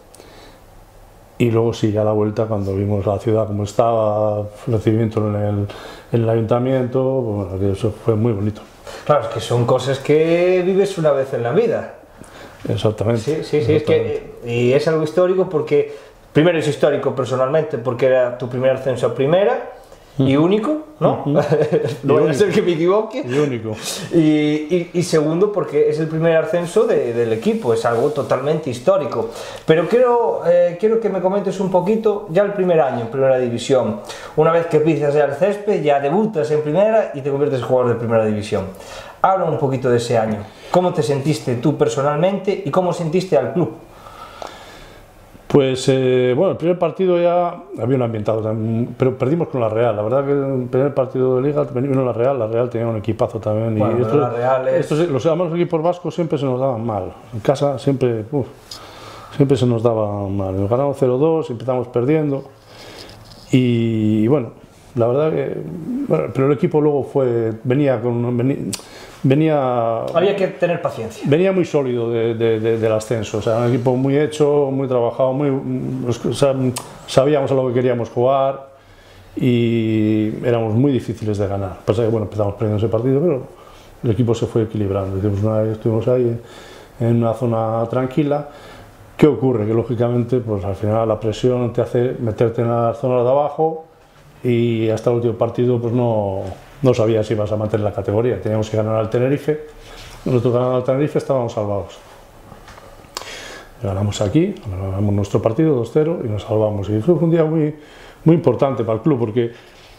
Y luego sí, ya a la vuelta, cuando vimos la ciudad como estaba, el recibimiento en el, en el ayuntamiento, bueno, que eso fue muy bonito. Claro, es que son cosas que vives una vez en la vida. Exactamente. Sí, sí, sí, exactamente. Es que, y es algo histórico porque, primero es histórico personalmente, porque era tu primer ascenso a primera, y único, ¿no? Uh-huh. No voy a ser que me equivoque. Y único. Y, y, y segundo, porque es el primer ascenso de, del equipo, es algo totalmente histórico. Pero quiero, eh, quiero que me comentes un poquito, ya el primer año en Primera División. Una vez que pisas ya el césped, ya debutas en Primera y te conviertes en jugador de Primera División. Habla un poquito de ese año. ¿Cómo te sentiste tú personalmente y cómo sentiste al club? Pues eh, bueno, el primer partido ya había un ambientado, pero perdimos con la Real. La verdad que el primer partido de Liga vino la Real, la Real tenía un equipazo también. Bueno, y esto, la Real es... estos, los, además, los equipos vascos siempre se nos daban mal. En casa siempre, uf, siempre se nos daba mal. Nos ganamos cero dos, empezamos perdiendo. Y, y bueno, la verdad que... Bueno, pero el equipo luego fue, venía con... Venía, venía había que tener paciencia. Venía muy sólido de, de, de, del ascenso, o sea, un equipo muy hecho, muy trabajado, muy, o sea, sabíamos a lo que queríamos jugar y éramos muy difíciles de ganar. Pasa que bueno, empezamos perdiendo ese partido, pero el equipo se fue equilibrando. Una vez estuvimos ahí en una zona tranquila. ¿Qué ocurre? Que lógicamente, pues al final la presión te hace meterte en la zona de abajo y hasta el último partido, pues no. No sabía si ibas a mantener la categoría, teníamos que ganar al Tenerife, nosotros ganando al Tenerife estábamos salvados. Ganamos aquí, ganamos nuestro partido dos cero y nos salvamos. Y fue un día muy, muy importante para el club, porque,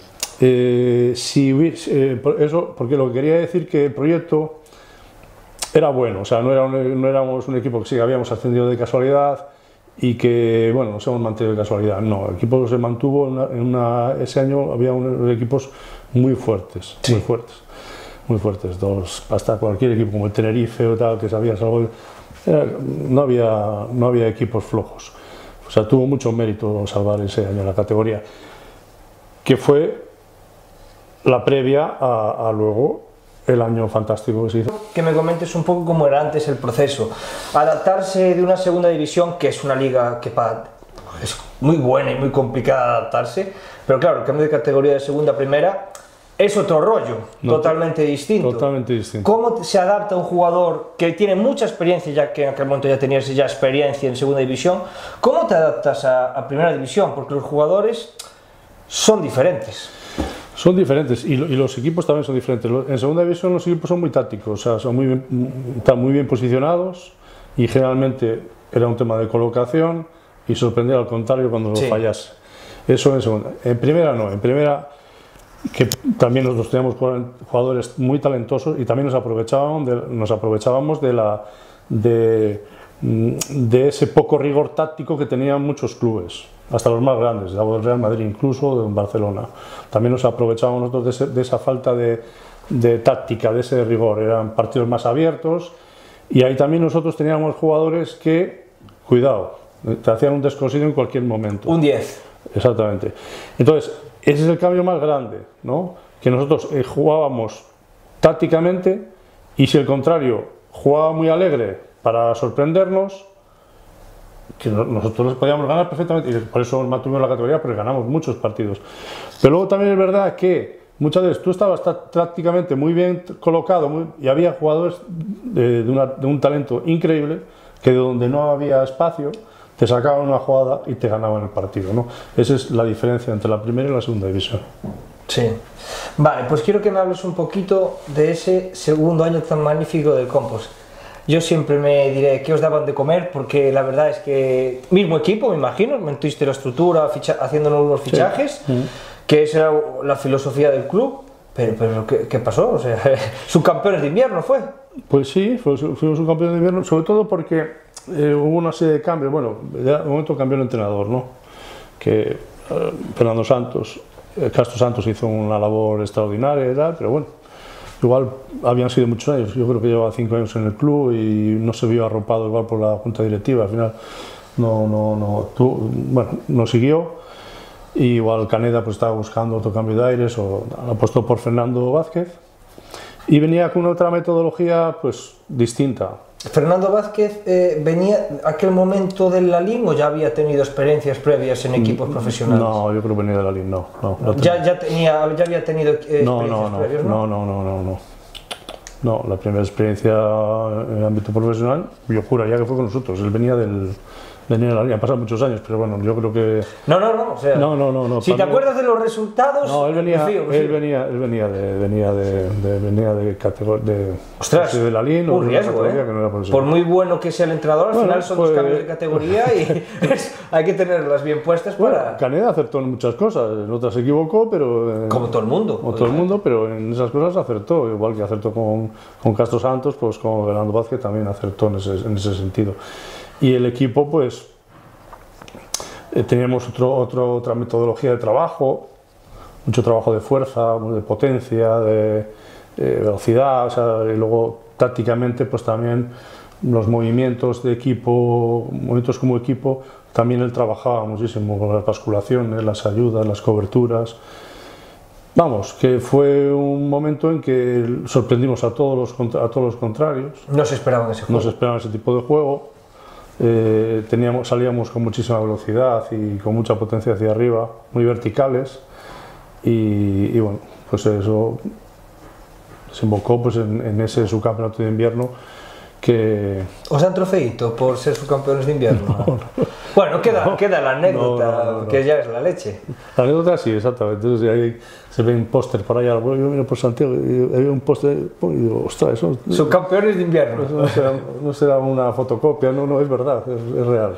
eh, si hubiese, eh, eso, porque lo que quería decir que el proyecto era bueno, o sea, no, era un, no éramos un equipo que sí habíamos ascendido de casualidad y que, bueno, nos hemos mantenido de casualidad. No, el equipo se mantuvo, en una, en una, ese año había unos equipos muy fuertes, sí. muy fuertes, muy fuertes, dos, hasta cualquier equipo como el Tenerife o tal, que sabía algo, era, no, había, no había equipos flojos. O sea, tuvo mucho mérito salvar ese año la categoría, que fue la previa a, a luego el año fantástico que se hizo. Que me comentes un poco cómo era antes el proceso, adaptarse de una segunda división, que es una liga que para, es muy buena y muy complicada de adaptarse, pero claro, el cambio de categoría de segunda a primera es otro rollo, no, totalmente distinto. Totalmente distinto. ¿Cómo se adapta un jugador que tiene mucha experiencia, ya que en aquel momento ya tenías ya experiencia en segunda división, cómo te adaptas a, a primera división? Porque los jugadores son diferentes. Son diferentes y, lo, y los equipos también son diferentes. En segunda división los equipos son muy tácticos, o sea, son muy bien, están muy bien posicionados y generalmente era un tema de colocación y sorprender al contrario cuando sí. lo fallase. Eso en segunda. En primera no, en primera que también nosotros teníamos jugadores muy talentosos y también nos aprovechábamos de, nos aprovechábamos de la, de, de ese poco rigor táctico que tenían muchos clubes, hasta los más grandes, del Real Madrid incluso, de Barcelona. También nos aprovechábamos nosotros de, ese, de esa falta de, de táctica, de ese rigor. Eran partidos más abiertos y ahí también nosotros teníamos jugadores que, cuidado, te hacían un descosido en cualquier momento. Un diez. Exactamente. Entonces, ese es el cambio más grande, ¿no? Que nosotros eh, jugábamos tácticamente y si el contrario jugaba muy alegre para sorprendernos, que nosotros les podíamos ganar perfectamente y por eso mantuvimos la categoría, porque ganamos muchos partidos. Pero luego también es verdad que muchas veces tú estabas tácticamente muy bien colocado muy, y había jugadores de, de, una, de un talento increíble que de donde no había espacio te sacaban una jugada y te ganaban el partido, ¿no? Esa es la diferencia entre la primera y la segunda división. Sí. Vale, pues quiero que me hables un poquito de ese segundo año tan magnífico del Compos. Yo siempre me diré qué os daban de comer, porque la verdad es que mismo equipo, me imagino, mantuviste la estructura, ficha, haciendo nuevos fichajes, sí. Que esa era la filosofía del club, pero, pero ¿qué, qué pasó? O sea, subcampeones de invierno fue. Pues sí, fuimos subcampeones de invierno, sobre todo porque eh, hubo una serie de cambios. Bueno, ya en un momento cambió el entrenador, ¿no? Que eh, Fernando Santos, eh, Castro Santos hizo una labor extraordinaria y tal, pero bueno, igual habían sido muchos años. Yo creo que llevaba cinco años en el club y no se vio arropado igual por la junta directiva. Al final no, no, no, tú, bueno, no siguió. Y igual Caneda pues estaba buscando otro cambio de aires o apostó por Fernando Vázquez y venía con otra metodología pues distinta. ¿Fernando Vázquez eh, venía aquel momento del Lalín o ya había tenido experiencias previas en equipos profesionales? No, yo creo que venía del Lalín, no. no, no ya, ya, tenía, ya había tenido eh, experiencias no, no, no, previas, ¿no? No, no, no, no, no. No, la primera experiencia en el ámbito profesional, yo juraría que fue con nosotros. Él venía del... venía de la línea, han pasado muchos años, pero bueno, yo creo que... No, no, no, o sea... No, no, no, no si te acuerdas de los resultados... No, él venía, me fío, me fío. Él venía, él venía de... venía de... de venía de categoría... De, Ostras, de la línea, un riesgo, ¿eh? Que no era por muy bueno que sea el entrenador, al bueno, final son pues, dos cambios de categoría y es, hay que tenerlas bien puestas bueno, para... Caneda acertó en muchas cosas, en otras se equivocó, pero... Como todo el mundo. Como todo el mundo, pero en esas cosas acertó, igual que acertó con, con Castro Santos, pues con Fernando Vázquez también acertó en ese, en ese sentido. Y el equipo, pues... Eh, teníamos otro, otro, otra metodología de trabajo, mucho trabajo de fuerza, de potencia, de, de velocidad, o sea, y luego tácticamente pues también los movimientos de equipo, movimientos como equipo, también él trabajaba muchísimo con las basculaciones, las ayudas, las coberturas. Vamos, que fue un momento en que sorprendimos a todos los, a todos los contrarios. No se esperaban ese juego. No se esperaban ese tipo de juego. Eh, teníamos, salíamos con muchísima velocidad y con mucha potencia hacia arriba, muy verticales y, y bueno, pues eso desembocó pues en, en ese subcampeonato de invierno que... ¿Os dan trofeito por ser subcampeones de invierno? No, no. Bueno, queda, no, queda la anécdota, no, no, no, no. que ya es la leche. La anécdota sí, exactamente. Entonces ahí se ve un póster por allá, yo miro por Santiago y hay un póster y digo, ostras, eso... Subcampeones de invierno. Eso no, será, no será una fotocopia, no, no, es verdad, es, es real.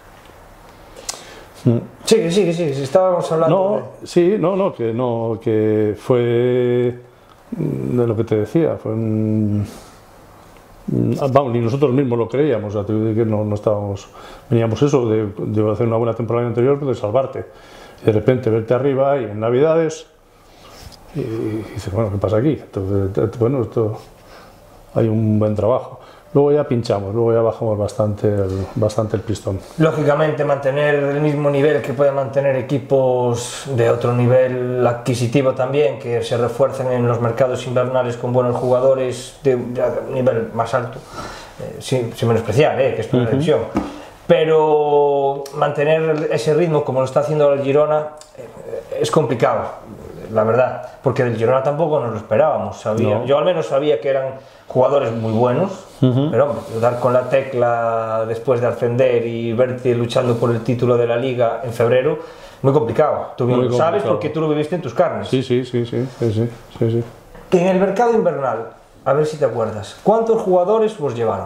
Sí, sí, sí, sí, estábamos hablando no, de... Sí, no, no, que no, que fue de lo que te decía, fue un... Vamos, ni nosotros mismos lo creíamos, o sea, que no, no estábamos, veníamos eso de, de hacer una buena temporada anterior, pero de salvarte. Y de repente verte arriba y en Navidades y, y dices, bueno, ¿qué pasa aquí? Entonces, bueno, esto hay un buen trabajo. Luego ya pinchamos, luego ya bajamos bastante el, bastante el pistón. Lógicamente mantener el mismo nivel que pueden mantener equipos de otro nivel adquisitivo también, que se refuercen en los mercados invernales con buenos jugadores de un nivel más alto, eh, sin, sin menospreciar, eh, que es primera uh-huh. división. Pero mantener ese ritmo como lo está haciendo el Girona eh, es complicado, la verdad, porque del Girona tampoco nos lo esperábamos. Sabía, no. Yo al menos sabía que eran jugadores muy buenos, uh-huh. pero hombre, dar con la tecla después de ascender y verte luchando por el título de la Liga en febrero, muy complicado. Tú bien lo sabes porque tú lo viviste en tus carnes. Sí, sí, sí, sí, sí, sí, sí, sí. En el mercado invernal, a ver si te acuerdas, ¿cuántos jugadores vos llevaron?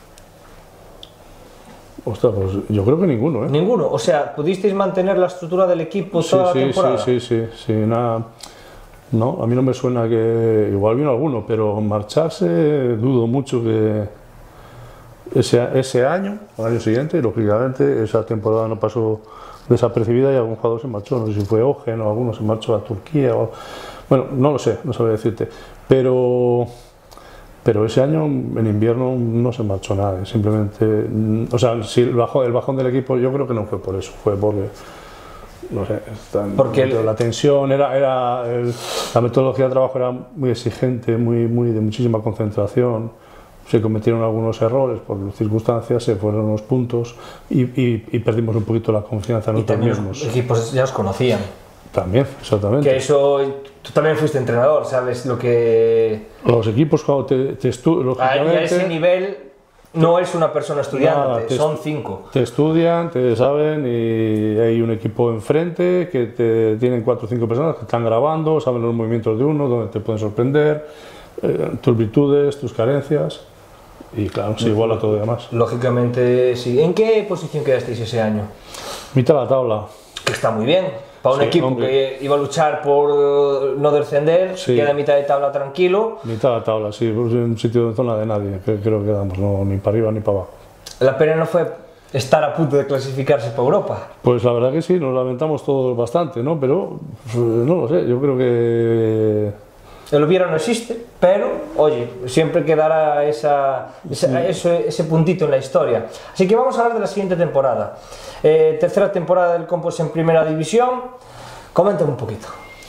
Ostras, pues yo creo que ninguno, ¿eh? Ninguno, o sea, ¿pudisteis mantener la estructura del equipo sí, toda sí, la temporada? Sí, sí, sí, sí, nada... No, a mí no me suena que... Igual vino alguno, pero marcharse dudo mucho que... ese, ese año, el año siguiente, y lógicamente esa temporada no pasó desapercibida y algún jugador se marchó, no sé si fue Ogen o alguno se marchó a Turquía, o, bueno, no lo sé, no sabría decirte, pero, pero ese año en invierno no se marchó nadie, simplemente, o sea, si el bajón, el bajón del equipo yo creo que no fue por eso, fue porque, no sé, porque el, la tensión, era, era el, la metodología de trabajo era muy exigente, muy, muy de muchísima concentración. Se cometieron algunos errores por circunstancias, se fueron los puntos y, y, y perdimos un poquito la confianza en nosotros mismos. Los equipos ya os conocían. También, exactamente. Que eso, tú también fuiste entrenador, sabes lo que... Los equipos cuando te, te estudian... A ese nivel no es una persona estudiante, nada, te, son cinco. Te estudian, te saben y hay un equipo enfrente que te, tienen cuatro o cinco personas que están grabando, saben los movimientos de uno, donde te pueden sorprender, eh, tus virtudes, tus carencias. Y claro, se iguala todo lo demás. Lógicamente, sí. ¿En qué posición quedasteis ese año? Mitad de la tabla. Que está muy bien. Para un sí, equipo hombre. que iba a luchar por no descender, sí. queda en mitad de tabla tranquilo. Mitad de la tabla, sí. Un sitio de zona de nadie, creo que quedamos, no, ni para arriba ni para abajo. La pena no fue estar a punto de clasificarse para Europa. Pues la verdad que sí, nos lamentamos todos bastante, ¿no? Pero no lo sé, yo creo que... El hubiera no existe, pero, oye, siempre quedará esa, esa, ese, ese puntito en la historia. Así que vamos a hablar de la siguiente temporada. Eh, tercera temporada del Compos en Primera División. Coméntame un poquito.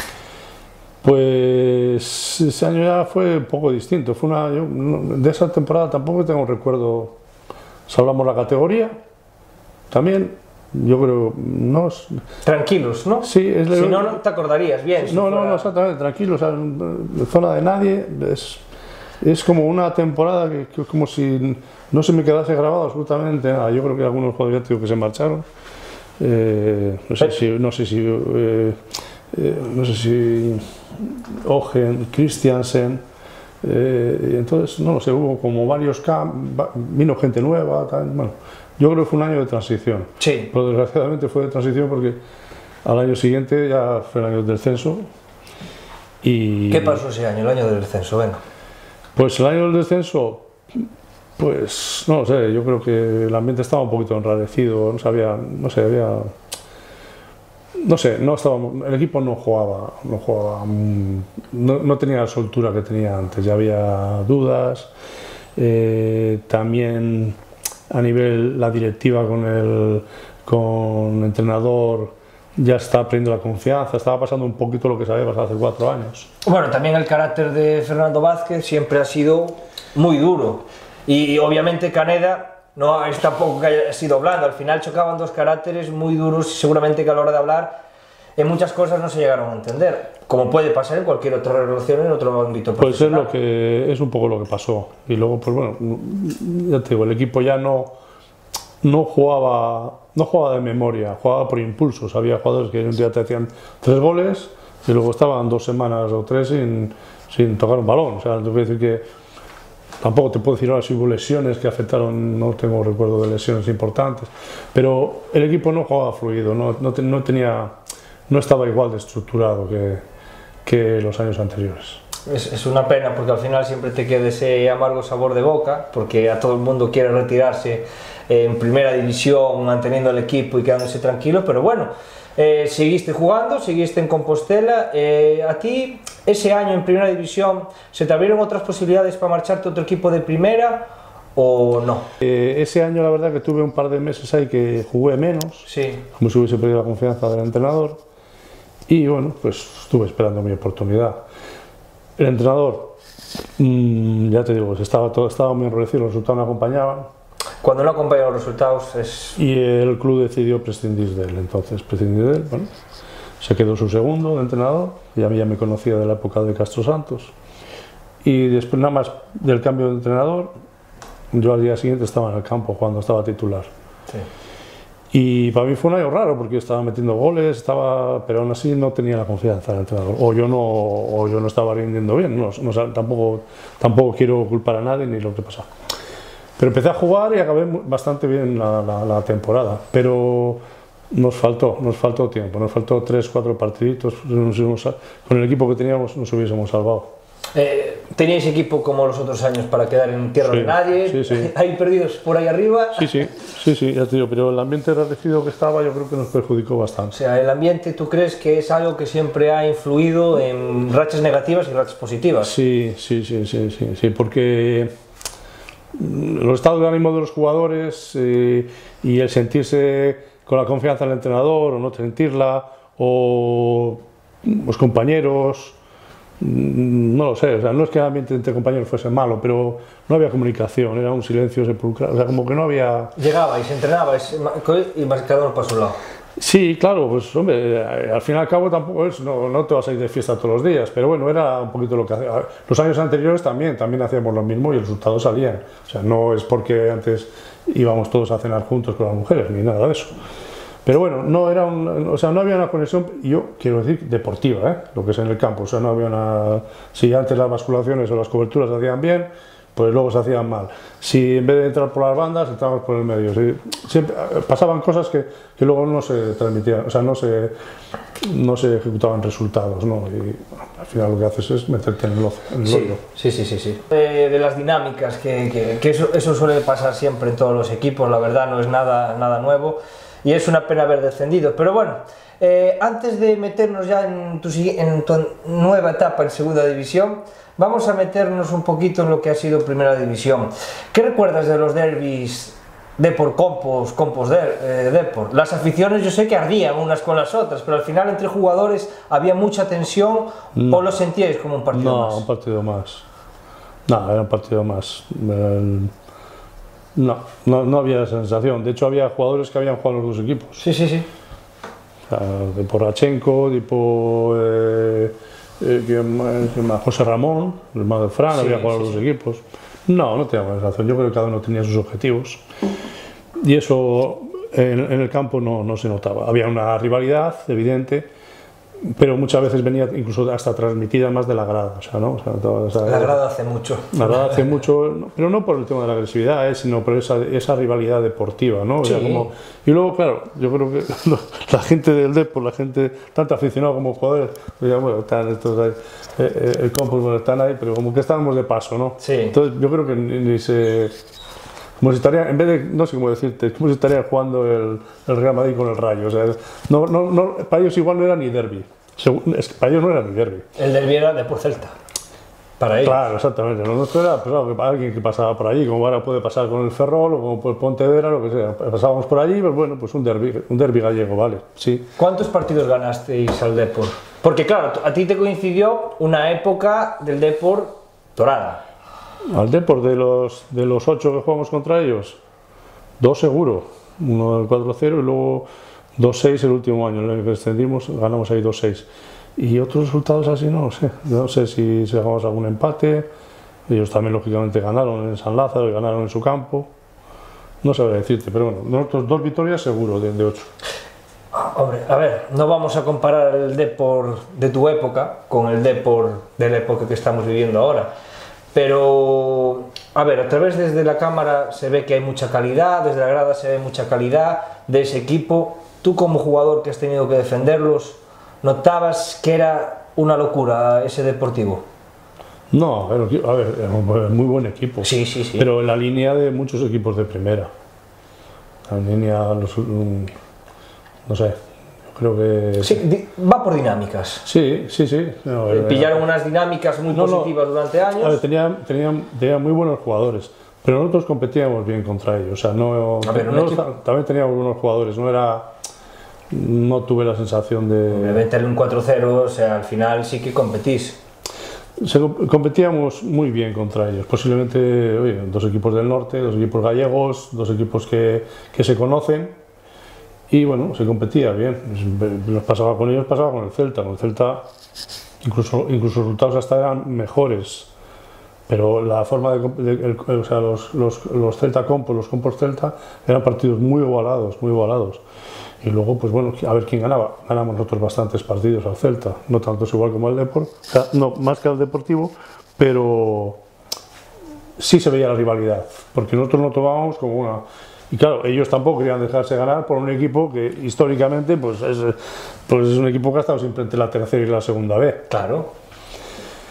Pues ese año ya fue un poco distinto. Fue una, yo, de esa temporada tampoco tengo recuerdo. Salvamos la categoría, también. Yo creo, no... Tranquilos, ¿no? Sí, es si no, no te acordarías bien. Si no, fuera... no, no, exactamente, tranquilos, o sea, zona de nadie, es, es como una temporada que, que como si no se me quedase grabado absolutamente nada. Yo creo que algunos jugadores que se marcharon, eh, no sé si, no sé si, eh, eh, no sé si Ogen, Christiansen, eh, y entonces, no lo sé, hubo como varios cambios, vino gente nueva, también, bueno. Yo creo que fue un año de transición, sí. Pero desgraciadamente fue de transición porque al año siguiente ya fue el año del descenso. Y ¿qué pasó ese año, el año del descenso? Venga. Pues el año del descenso, pues no lo sé, yo creo que el ambiente estaba un poquito enrarecido, no sabía, no sé, había... No sé, no estaba, el equipo no jugaba, no jugaba, no, no tenía la soltura que tenía antes, ya había dudas, eh, también... A nivel la directiva con el, con el entrenador ya está aprendiendo la confianza, estaba pasando un poquito lo que se había pasado hace cuatro años. Bueno, también el carácter de Fernando Vázquez siempre ha sido muy duro y obviamente Caneda no es tampoco que haya sido blando, al final chocaban dos caracteres muy duros y seguramente que a la hora de hablar en muchas cosas no se llegaron a entender, como puede pasar en cualquier otra relación en otro ámbito profesional. Pues es, lo que, es un poco lo que pasó. Y luego, pues bueno, ya te digo, el equipo ya no, no, jugaba, no jugaba de memoria, jugaba por impulsos. Había jugadores que un día te hacían tres goles y luego estaban dos semanas o tres sin, sin tocar un balón. O sea, te voy a decir que tampoco te puedo decir ahora si hubo lesiones que afectaron, no tengo recuerdo de lesiones importantes, pero el equipo no jugaba fluido, no, no, no tenía... no estaba igual de estructurado que, que los años anteriores. Es, es una pena porque al final siempre te queda ese amargo sabor de boca, porque a todo el mundo quiere retirarse en primera división manteniendo el equipo y quedándose tranquilo, pero bueno, eh, seguiste jugando, seguiste en Compostela. Eh, a ti ese año en primera división, ¿se te abrieron otras posibilidades para marcharte a otro equipo de primera o no? Eh, ese año la verdad que tuve un par de meses ahí que jugué menos, sí. Como si hubiese perdido la confianza del entrenador. Y bueno, pues estuve esperando mi oportunidad. El entrenador, mmm, ya te digo, estaba, todo, estaba muy enrolecido, los resultados no acompañaban. Cuando no acompañan los resultados es... Y el club decidió prescindir de él, entonces prescindir de él, bueno, se quedó su segundo de entrenador, y a mí ya me conocía de la época de Castro Santos. Y después nada más del cambio de entrenador, yo al día siguiente estaba en el campo cuando estaba titular. Sí. Y para mí fue un año raro porque estaba metiendo goles, estaba, pero aún así no tenía la confianza del entrenador. O yo no, o yo no estaba rindiendo bien, no, no, tampoco, tampoco quiero culpar a nadie ni lo que pasa. Pero empecé a jugar y acabé bastante bien la, la, la temporada, pero nos faltó, nos faltó tiempo, nos faltó tres, cuatro partiditos, con el equipo que teníamos nos hubiésemos salvado. Eh, ¿Teníais equipo como los otros años para quedar en tierra Sí, de nadie? sí, sí. ¿Hay perdidos por ahí arriba? Sí, sí, sí, sí, ya te digo, pero el ambiente rarecido que estaba yo creo que nos perjudicó O bastante. sea, el ambiente, ¿tú crees que es algo que siempre ha influido en rachas negativas y rachas positivas? Sí, sí, sí, sí, sí, sí, porque los estados de ánimo de los jugadores eh, y el sentirse con la confianza del entrenador o no sentirla, o los compañeros, no lo sé, o sea, no es que el ambiente entre compañeros fuese malo, pero no había comunicación, era un silencio sepulcral, o sea, como que no había... Llegabais, entrenabais y más cada uno para su lado. Sí, claro, pues hombre, al fin y al cabo tampoco es, no, no te vas a ir de fiesta todos los días, pero bueno, era un poquito lo que hacía. Los años anteriores también, también hacíamos lo mismo y los resultados salían. O sea, no es porque antes íbamos todos a cenar juntos con las mujeres, ni nada de eso. Pero bueno, no era un, o sea, no había una conexión, yo quiero decir, deportiva, ¿eh? Lo que es en el campo. O sea, no había una... Si antes las basculaciones o las coberturas se hacían bien, pues luego se hacían mal. Si en vez de entrar por las bandas, entrábamos por el medio. Si, siempre pasaban cosas que, que luego no se transmitían, o sea, no se, no se ejecutaban resultados, ¿no? Y bueno, al final lo que haces es meterte en el hoyo. Sí, sí, sí, sí, sí. De, de las dinámicas, que, que, que eso, eso suele pasar siempre en todos los equipos, la verdad no es nada, nada nuevo. Y es una pena haber descendido, pero bueno, eh, antes de meternos ya en tu, en tu nueva etapa en segunda división, vamos a meternos un poquito en lo que ha sido primera división. ¿Qué recuerdas de los derbis Depor Compos, Compos de, eh, Depor? Las aficiones yo sé que ardían unas con las otras, pero al final entre jugadores había mucha tensión, no. ¿O lo sentíais como un partido no, más? No, un partido más. No, era un partido más. El... No, no, no había esa sensación. De hecho, había jugadores que habían jugado en los dos equipos. Sí, sí, sí. O sea, de Porrachenko, tipo eh, eh, José Ramón, el hermano de Fran, sí, había jugado en sí, los dos sí. equipos. No, no tenía sensación. Yo creo que cada uno tenía sus objetivos. Y eso en, en el campo no, no se notaba. Había una rivalidad evidente, pero muchas veces venía incluso hasta transmitida más de la grada, o sea, ¿no? O sea, toda esa, la grada hace mucho. La grada hace mucho, pero no por el tema de la agresividad, ¿eh? Sino por esa, esa rivalidad deportiva, ¿no? O sea, sí. como, y luego, claro, yo creo que la gente del Depor, la gente, tanto aficionado como jugadores, bueno, están estos ahí, eh, el Compos, bueno, están ahí, pero como que estábamos de paso, ¿no? Sí. Entonces yo creo que ni, ni se... Como si estaría, en vez de, no sé cómo decirte, es como si estaría jugando el, el Real Madrid con el Rayo. O sea, no, no, no, para ellos igual no era ni derbi. Es que para ellos no era ni derbi. El derbi era Depor Celta. Para ellos. Claro, exactamente. Lo nuestro era, pues, claro, para alguien que pasaba por allí, como ahora puede pasar con el Ferrol o como por Pontevedra, lo que sea. Pasábamos por allí, pues bueno, pues un derbi, un derbi gallego, vale. Sí. ¿Cuántos partidos ganasteis al Depor? Porque claro, a ti te coincidió una época del Depor dorada. Al Depor, de los, de los ocho que jugamos contra ellos, dos seguro, uno del cuatro cero y luego dos seis el último año, en el que descendimos, ganamos ahí dos seis. Y otros resultados así no lo sé, no sé si sacamos algún empate, ellos también lógicamente ganaron en San Lázaro y ganaron en su campo, no sabría decirte, pero bueno, nosotros dos victorias seguro de, de ocho. Hombre, a ver, no vamos a comparar el Depor de tu época con el Depor de la época que estamos viviendo ahora. Pero, a ver, a través desde la cámara se ve que hay mucha calidad, desde la grada se ve mucha calidad de ese equipo. Tú como jugador que has tenido que defenderlos, ¿notabas que era una locura ese Deportivo? No, a ver, a ver, era un muy buen equipo. Sí, sí, sí. Pero en la línea de muchos equipos de primera. La línea, los, no sé, creo que... Sí, va por dinámicas. Sí, sí, sí. No, eh, Pillaron era... unas dinámicas muy no, positivas no. durante años. A ver, tenían, tenían, tenían muy buenos jugadores, pero nosotros competíamos bien contra ellos. O sea, no, a ver, no equipo... también teníamos buenos jugadores, no era... No tuve la sensación de... Meterle un cuatro cero, o sea, al final sí que competís. Se, competíamos muy bien contra ellos, posiblemente oye, dos equipos del norte, dos equipos gallegos, dos equipos que, que se conocen y bueno, se competía bien. Nos pasaba con ellos, pasaba con el Celta, con el Celta incluso, incluso los resultados hasta eran mejores, pero la forma de, de, de el, o sea, los, los, los Celta Compos, los Compos Celta eran partidos muy igualados, muy igualados. Y luego, pues bueno, a ver quién ganaba. Ganamos nosotros bastantes partidos al Celta, no tanto es igual como el Depor, o sea, no más que al Deportivo, pero sí se veía la rivalidad, porque nosotros no tomábamos como una... Y claro, ellos tampoco querían dejarse ganar por un equipo que históricamente pues es, pues es un equipo que ha estado siempre entre la tercera y la segunda B. Claro.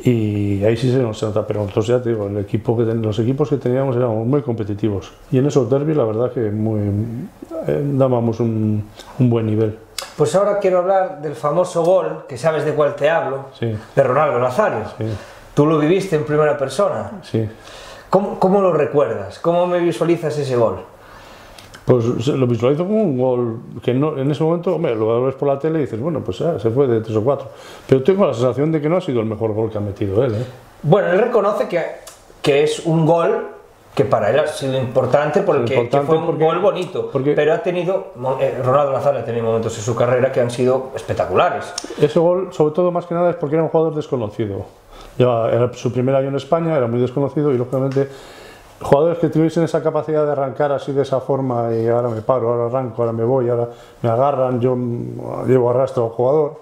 y ahí sí se nos nota, pero nosotros ya te digo, el equipo que ten, los equipos que teníamos eran muy competitivos y en esos derbis la verdad que muy, eh, dábamos un, un buen nivel. Pues ahora quiero hablar del famoso gol, que sabes de cuál te hablo, Sí. de Ronaldo Nazario. Sí. Tú lo viviste en primera persona. Sí. ¿Cómo, cómo lo recuerdas? ¿Cómo me visualizas ese gol? Pues lo visualizo como un gol que no, en ese momento, hombre, lo ves por la tele y dices, bueno, pues ya, se fue de tres o cuatro. Pero tengo la sensación de que no ha sido el mejor gol que ha metido él, ¿eh? Bueno, él reconoce que, que es un gol que para él ha sido importante porque, importante que fue un porque, gol bonito, porque, pero ha tenido, eh, Ronaldo Nazario ha tenido momentos en su carrera que han sido espectaculares. Ese gol, sobre todo, más que nada, es porque era un jugador desconocido. Ya era su primer año en España, era muy desconocido y, lógicamente, jugadores que tuviesen esa capacidad de arrancar así de esa forma y ahora me paro, ahora arranco, ahora me voy, ahora me agarran, yo llevo arrastro al jugador,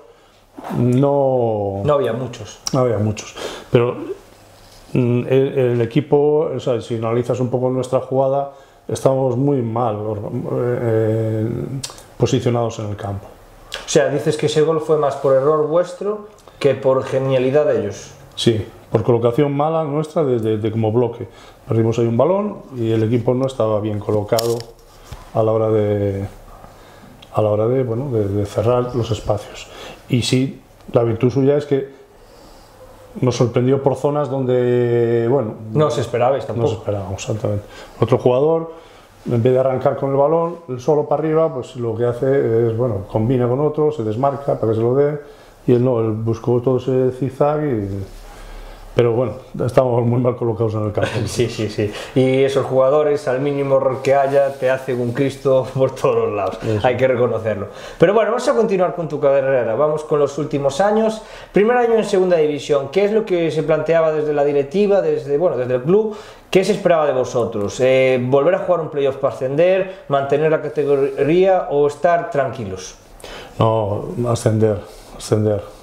no, No había muchos. no había muchos. Pero el, el equipo, o sea, si analizas un poco nuestra jugada, estamos muy mal eh, posicionados en el campo. O sea, dices que ese gol fue más por error vuestro que por genialidad de ellos. Sí, por colocación mala nuestra de, de, de como bloque. Perdimos ahí un balón y el equipo no estaba bien colocado a la hora de, a la hora de, bueno, de, de cerrar los espacios. Y sí, la virtud suya es que nos sorprendió por zonas donde, bueno, No os esperabais tampoco. no nos esperábamos, exactamente. Otro jugador, en vez de arrancar con el balón, solo para arriba, pues lo que hace es, bueno, combina con otro, se desmarca para que se lo dé, y él no, él buscó todo ese zigzag y... Pero bueno, estábamos muy mal colocados en el campo. Sí, sí, sí. Y esos jugadores, al mínimo error que haya, te hacen un Cristo por todos los lados. Eso. Hay que reconocerlo. Pero bueno, vamos a continuar con tu carrera. Vamos con los últimos años. Primer año en segunda división. ¿Qué es lo que se planteaba desde la directiva, desde, bueno, desde el club? ¿Qué se esperaba de vosotros? Eh, ¿Volver a jugar un playoff para ascender? ¿Mantener la categoría o estar tranquilos? No, ascender, ascender.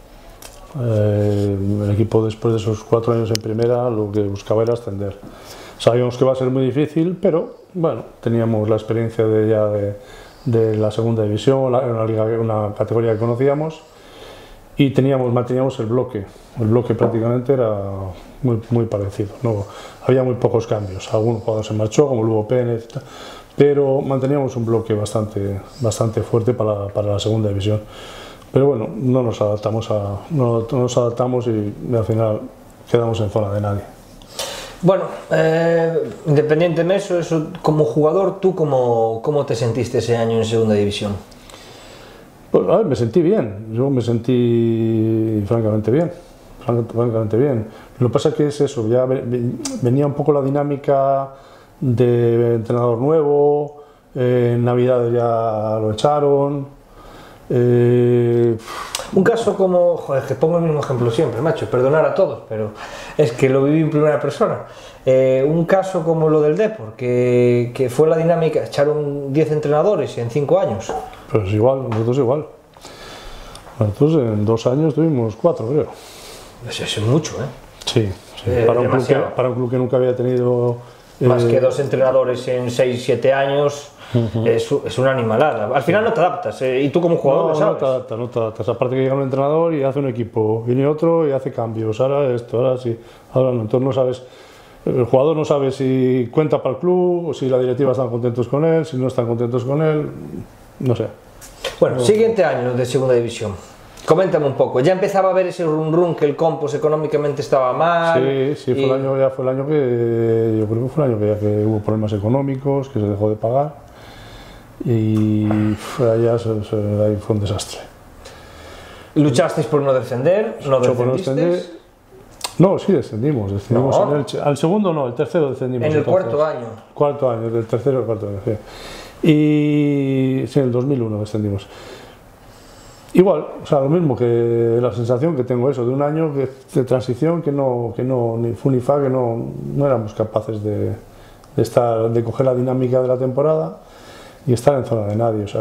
Eh, el equipo, después de esos cuatro años en primera, lo que buscaba era ascender. Sabíamos que iba a ser muy difícil, pero bueno, teníamos la experiencia de ya de, de la segunda división, la, una, liga, una categoría que conocíamos, y teníamos, manteníamos el bloque. El bloque prácticamente era muy, muy parecido. No, había muy pocos cambios. Algún jugador se marchó, como Lugo Pérez, pero manteníamos un bloque bastante, bastante fuerte para, para la segunda división. Pero bueno, no nos adaptamos, a, no, no nos adaptamos y al final quedamos en zona de nadie. Bueno, eh, independientemente de eso, eso, como jugador, ¿tú cómo, cómo te sentiste ese año en segunda división? Pues, a ver, me sentí bien, yo me sentí francamente bien, francamente bien. Lo que pasa es que es eso, ya venía un poco la dinámica de entrenador nuevo, eh, en Navidad ya lo echaron. Eh... Un caso como, joder, que pongo el mismo ejemplo siempre, macho, perdonar a todos, pero es que lo viví en primera persona. Eh, un caso como lo del Depor, que, que fue la dinámica, echaron diez entrenadores en cinco años. Pues igual, nosotros igual. Nosotros en dos años tuvimos cuatro, creo. Eso es mucho, ¿eh? Sí, sí. Eh, para, un club que, para un club que nunca había tenido... Más eh... que dos entrenadores en seis siete años... Uh-huh. es, es una animalada. Al final no te adaptas, eh, y tú como jugador no, lo sabes. No te adaptas, no te adaptas. Aparte que llega un entrenador y hace un equipo, viene otro y hace cambios. Ahora esto, ahora sí, ahora no. Entonces no sabes, el jugador no sabe si cuenta para el club, o si la directiva están contentos con él, si no están contentos con él, no sé. Bueno, no. Siguiente año de segunda división. Coméntame un poco, ya empezaba a ver ese run run que el Compos económicamente estaba mal. Sí, sí, y... fue el año, ya fue el año que, yo creo que fue el año que, ya que hubo problemas económicos, que se dejó de pagar. Y allá se, se, ahí fue un desastre. ¿Luchasteis por no descender? ¿No descendisteis? No, sí descendimos, descendimos no. En el, al segundo no, el tercero descendimos. En el entonces, cuarto año. Cuarto año, del tercero al cuarto año, sí. Y sí, en el dos mil uno descendimos. Igual, o sea, lo mismo, que la sensación que tengo eso, de un año de, de transición que no, que no, ni fu ni fa, que no, no éramos capaces de, de, estar, de coger la dinámica de la temporada y estar en zona de nadie. O sea,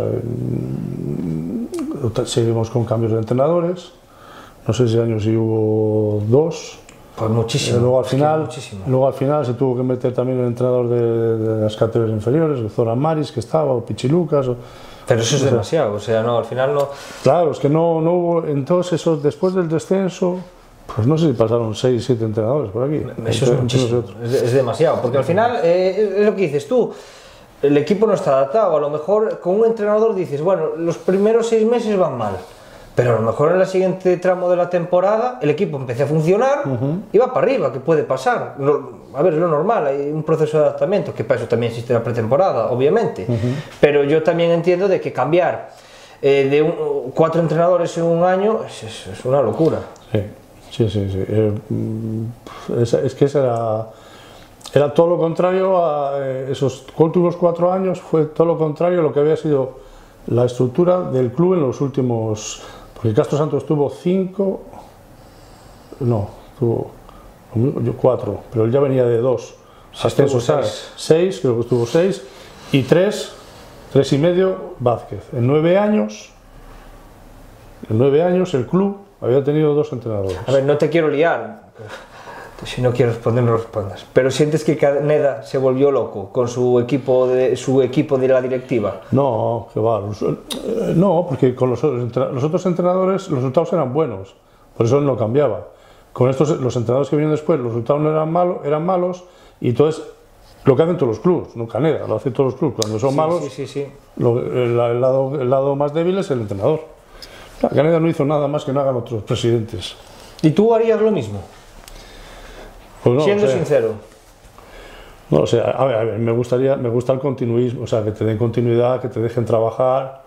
seguimos con cambios de entrenadores, no sé si años sí hubo dos. Pues muchísimo. Eh, luego, al final, es que muchísimo. luego al final se tuvo que meter también el entrenador de, de las categorías inferiores, Zoran Maris, que estaba, o Pichilucas. O, Pero eso es o sea, demasiado, o sea, no, al final no... Claro, es que no, no hubo, entonces eso, después del descenso, Pues no sé si pasaron seis, siete entrenadores por aquí. Eso es muchísimo, es, es demasiado, porque al final eh, es lo que dices tú, el equipo no está adaptado, a lo mejor con un entrenador dices, bueno, los primeros seis meses van mal, pero a lo mejor en el siguiente tramo de la temporada el equipo empieza a funcionar uh-huh. y va para arriba, ¿qué puede pasar? Lo, a ver, es lo normal, hay un proceso de adaptamiento, que para eso también existe la pretemporada, obviamente, uh-huh. pero yo también entiendo de que cambiar eh, de un, cuatro entrenadores en un año es, es, es una locura. Sí. Sí, sí, sí. Eh, es, es que era, era todo lo contrario a eh, esos últimos cuatro años, fue todo lo contrario a lo que había sido la estructura del club en los últimos. Porque Castro Santos tuvo cinco, no, tuvo yo cuatro, pero él ya venía de dos ascensos, seis. seis, creo que tuvo seis, y tres, tres y medio Vázquez. En nueve años, en nueve años el club había tenido dos entrenadores. A ver, no te quiero liar, si no quieres responder no respondas, pero ¿sientes que Caneda se volvió loco con su equipo de, su equipo de la directiva? No, que va, no, porque con los, los otros entrenadores los resultados eran buenos, por eso él no cambiaba. Con estos, los entrenadores que vinieron después, los resultados no eran malos, eran malos, y entonces lo que hacen todos los clubes, no Caneda, lo hacen todos los clubes, cuando son sí, malos, sí, sí, sí. Lo, el, el, lado, el lado más débil es el entrenador. Caneda no hizo nada más que no hagan otros presidentes. ¿Y tú harías lo mismo? Pues no, siendo o sea, sincero. No, o sea, a ver, a ver, me gustaría, me gusta el continuismo, o sea, que te den continuidad, que te dejen trabajar,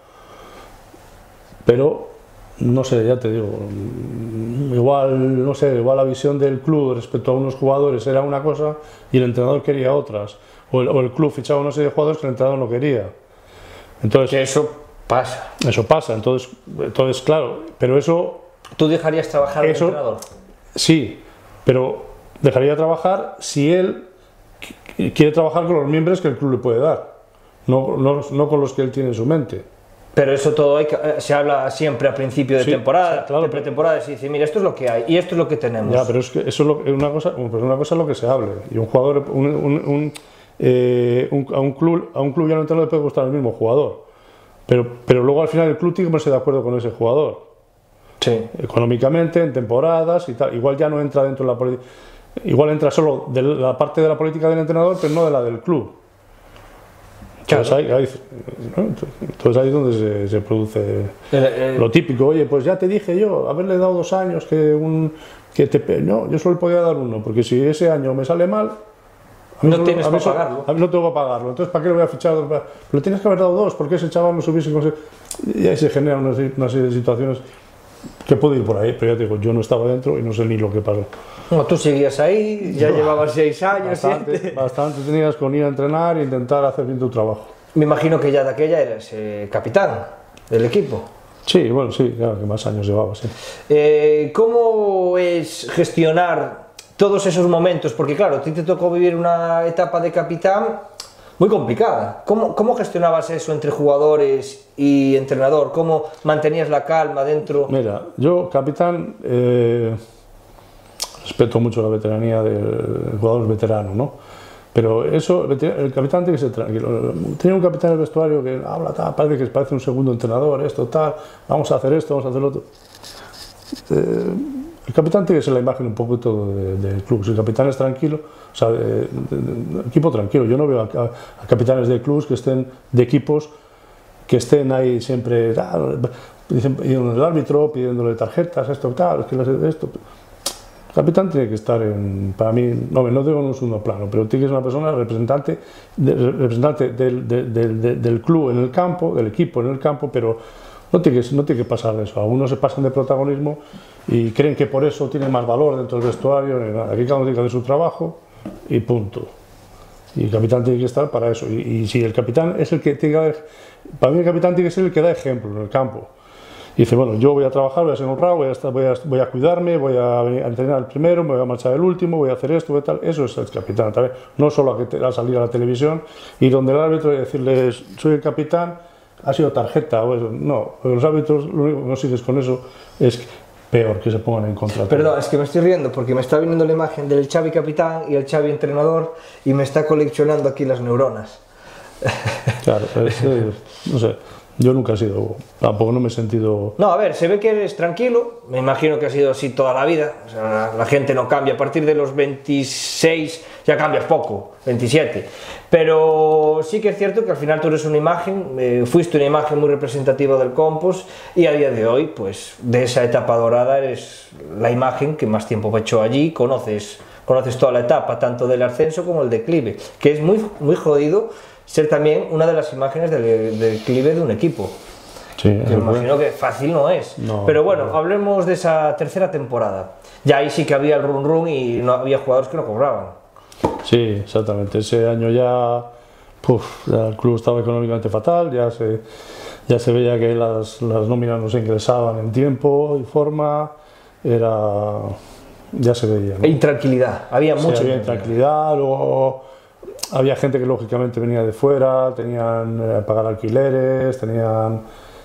pero no sé, ya te digo, igual, no sé, igual la visión del club respecto a unos jugadores era una cosa y el entrenador quería otras, o el, o el club fichaba una serie de jugadores que el entrenador no quería. Entonces, que eso pasa. Eso pasa, entonces, entonces claro, pero eso... ¿Tú dejarías trabajar al entrenador? Sí, pero dejaría trabajar si él quiere trabajar con los miembros que el club le puede dar, no, no, no con los que él tiene en su mente. Pero eso todo hay que, se habla siempre a principio de sí, temporada, claro, de pretemporada, se dice, mira, esto es lo que hay y esto es lo que tenemos. Ya, pero es que eso es lo, una cosa, pues una cosa es lo que se hable, y un jugador, un, un, un, eh, un, a, un club, a un club ya no le puede gustar el mismo jugador. Pero, pero luego al final el club tiene que ponerse de acuerdo con ese jugador. Sí. Económicamente, en temporadas y tal. Igual ya no entra dentro de la política. Igual entra solo de la parte de la política del entrenador, pero no de la del club. Entonces, claro. ahí, ahí, ¿no? Entonces ahí es donde se, se produce el, el, lo típico. Oye, pues ya te dije yo, haberle dado dos años que un. Que te, no, yo solo podía dar uno, porque si ese año me sale mal. No solo, tienes para solo, pagarlo. A mí no tengo que pagarlo, entonces ¿para qué le voy a fichar? Pero tienes que haber dado dos, porque ese chaval no subiese con ese... Y ahí se generan una, una serie de situaciones que puede ir por ahí, pero ya te digo, yo no estaba dentro y no sé ni lo que pasó. No, tú seguías ahí, ya no, llevabas seis años. Bastante, ¿sí? bastante tenías con ir a entrenar e intentar hacer bien tu trabajo. Me imagino que ya de aquella eres eh, capitán del equipo. Sí, bueno, sí, claro, que más años llevaba, sí. Eh, ¿Cómo es gestionar todos esos momentos? Porque claro, a ti te tocó vivir una etapa de capitán muy complicada. ¿Cómo, cómo gestionabas eso entre jugadores y entrenador? ¿Cómo mantenías la calma dentro? Mira, yo, capitán, eh, respeto mucho la veteranía del jugador veterano, ¿no? Pero eso, el capitán tiene que ser tranquilo. Tenía un capitán en el vestuario que habla, tal, parece que parece un segundo entrenador, esto, tal, vamos a hacer esto, vamos a hacer lo otro. Eh, el capitán tiene que ser la imagen un poco todo del de club. Si el capitán es tranquilo, o sea, de, de, de, equipo tranquilo. Yo no veo a, a, a capitanes de clubs que estén, de equipos, que estén ahí siempre, ah, pidiendo el árbitro, pidiéndole tarjetas, esto, tal, es que esto. El capitán tiene que estar, en, para mí, no, no digo en un segundo plano, pero tiene que ser una persona representante, de, representante del, de, de, de, del club en el campo, del equipo en el campo, pero no tiene que, no tiene que pasar de eso. Algunos se pasan de protagonismo y creen que por eso tiene más valor dentro del vestuario. Aquí cada uno tiene que hacer su trabajo y punto. Y el capitán tiene que estar para eso. Y, y si el capitán es el que tiene que dar, para mí el capitán tiene que ser el que da ejemplo en el campo. Y dice, bueno, yo voy a trabajar, voy a ser honrado, voy a, estar, voy a, voy a cuidarme, voy a, a entrenar el primero, me voy a marchar el último, voy a hacer esto, voy a tal. Eso es el capitán también. No solo a, que te, a salir a la televisión y donde el árbitro y decirles, soy el capitán, ha sido tarjeta o eso. No, los árbitros, lo único que consigues con eso es peor, que se pongan en contra. Perdón, es que me estoy riendo porque me está viniendo la imagen del Xavi capitán y el Xavi entrenador y me está coleccionando aquí las neuronas. Claro, es, es, no sé. Yo nunca he sido, tampoco no me he sentido... No, a ver, se ve que eres tranquilo, me imagino que ha sido así toda la vida, o sea, la gente no cambia, a partir de los veintiséis ya cambias poco, veintisiete, pero sí que es cierto que al final tú eres una imagen, eh, fuiste una imagen muy representativa del Compost y a día de hoy, pues de esa etapa dorada eres la imagen que más tiempo echó allí, conoces, conoces toda la etapa, tanto del ascenso como el declive, que es muy, muy jodido ser también una de las imágenes del, del declive de un equipo. Sí, me imagino que fácil no es, no, pero bueno, no. hablemos de esa tercera temporada. Ya ahí sí que había el run run y no había jugadores que no cobraban. Sí, exactamente. Ese año ya, puf, ya el club estaba económicamente fatal, ya se, ya se veía que las, las nóminas no se ingresaban en tiempo y forma, era, ya se veía, ¿no? E intranquilidad, había Sí, mucha había intranquilidad, luego había gente que lógicamente venía de fuera, tenían que eh, pagar alquileres, tenían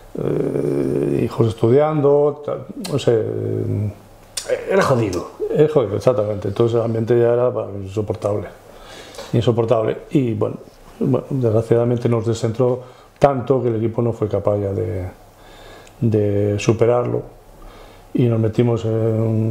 eh, hijos estudiando, no sé. Eh, Era jodido. Es jodido, exactamente. Entonces el ambiente ya era bah, insoportable. Insoportable. Y bueno, bueno, desgraciadamente nos descentró tanto que el equipo no fue capaz ya de, de superarlo. Y nos metimos en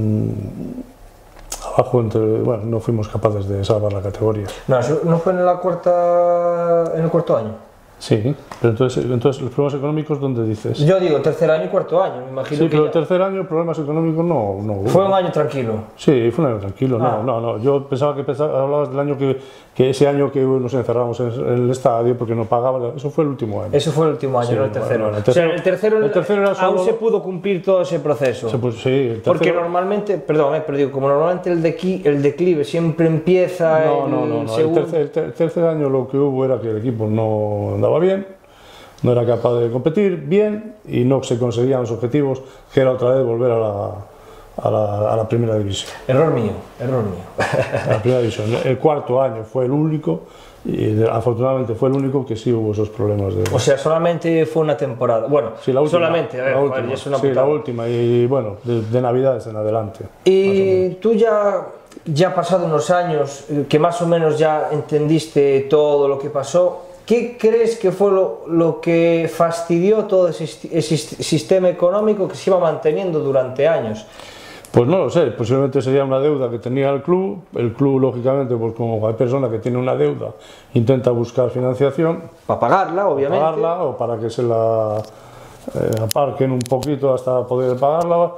un, abajo, entre, bueno, no fuimos capaces de salvar la categoría. No, eso no fue en la cuarta, en el cuarto año. Sí, pero entonces, entonces los problemas económicos, ¿dónde dices? Yo digo tercer año y cuarto año, me imagino Sí, que pero ya... el tercer año problemas económicos no, no hubo. Fue un año tranquilo. Sí, fue un año tranquilo, Ah. no, no, no. Yo pensaba que pensaba, hablabas del año que, que ese año que nos encerramos en el estadio porque no pagaban, eso fue el último año. Eso fue el último año, Sí, no el tercero. bueno, el O sea, tercero- el tercero, el tercero era aún solo- se pudo cumplir todo ese proceso. Se puso- sí, el tercero- Porque normalmente, perdón, eh, pero digo, como normalmente el, dequi, el declive siempre empieza No, el no, no, no. El, segundo... tercer, el ter- el tercer año lo que hubo era que el equipo no andaba bien, no era capaz de competir bien y no se conseguían los objetivos, que era otra vez volver a la, a la, a la primera división. Error mío, error mío. A la primera división. El cuarto año fue el único, y de- afortunadamente fue el único que sí hubo esos problemas de... O sea, solamente fue una temporada. Bueno, Sí, la última, solamente, a ver, la joder, última, ya es una sí, la putada. última, y bueno, de, de Navidades en adelante. Y tú ya, ya pasado unos años, eh, que más o menos ya entendiste todo lo que pasó, ¿qué crees que fue lo, lo que fastidió todo ese, ese sistema económico que se iba manteniendo durante años? Pues no lo sé, posiblemente sería una deuda que tenía el club. El club, lógicamente, pues como hay persona que tiene una deuda, intenta buscar financiación, Para pagarla, obviamente. pagarla o para que se la eh, aparquen un poquito hasta poder pagarla.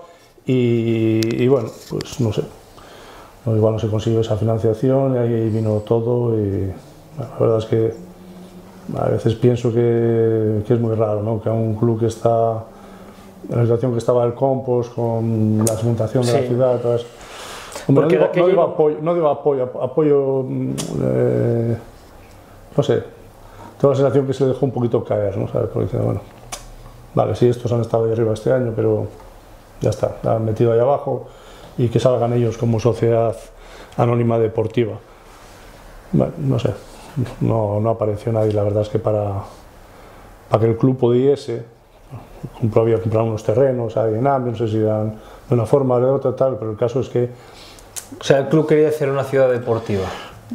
Y, y bueno, pues no sé, no, igual no se consiguió esa financiación y ahí vino todo. Y bueno, la verdad es que a veces pienso que, que es muy raro, ¿no? Que a un club que está en la situación que estaba el Compost, con la segmentación de Sí. la ciudad, todo eso. Hombre, no, Porque digo, de aquello no digo no- apoyo, no digo apoyo, apoyo mm, eh, no sé, tengo la sensación que se dejó un poquito caer, ¿no? ¿Sabes? Porque bueno, vale, sí, estos han estado ahí arriba este año, pero ya está, la han metido ahí abajo y que salgan ellos como sociedad anónima deportiva. Bueno, no sé, no, no apareció nadie, la verdad es que para, para que el club pudiese, compró, había comprado unos terrenos ahí en Ambi, no sé si eran de una forma o de otra, tal, pero el caso es que O sea, el club quería hacer una ciudad deportiva.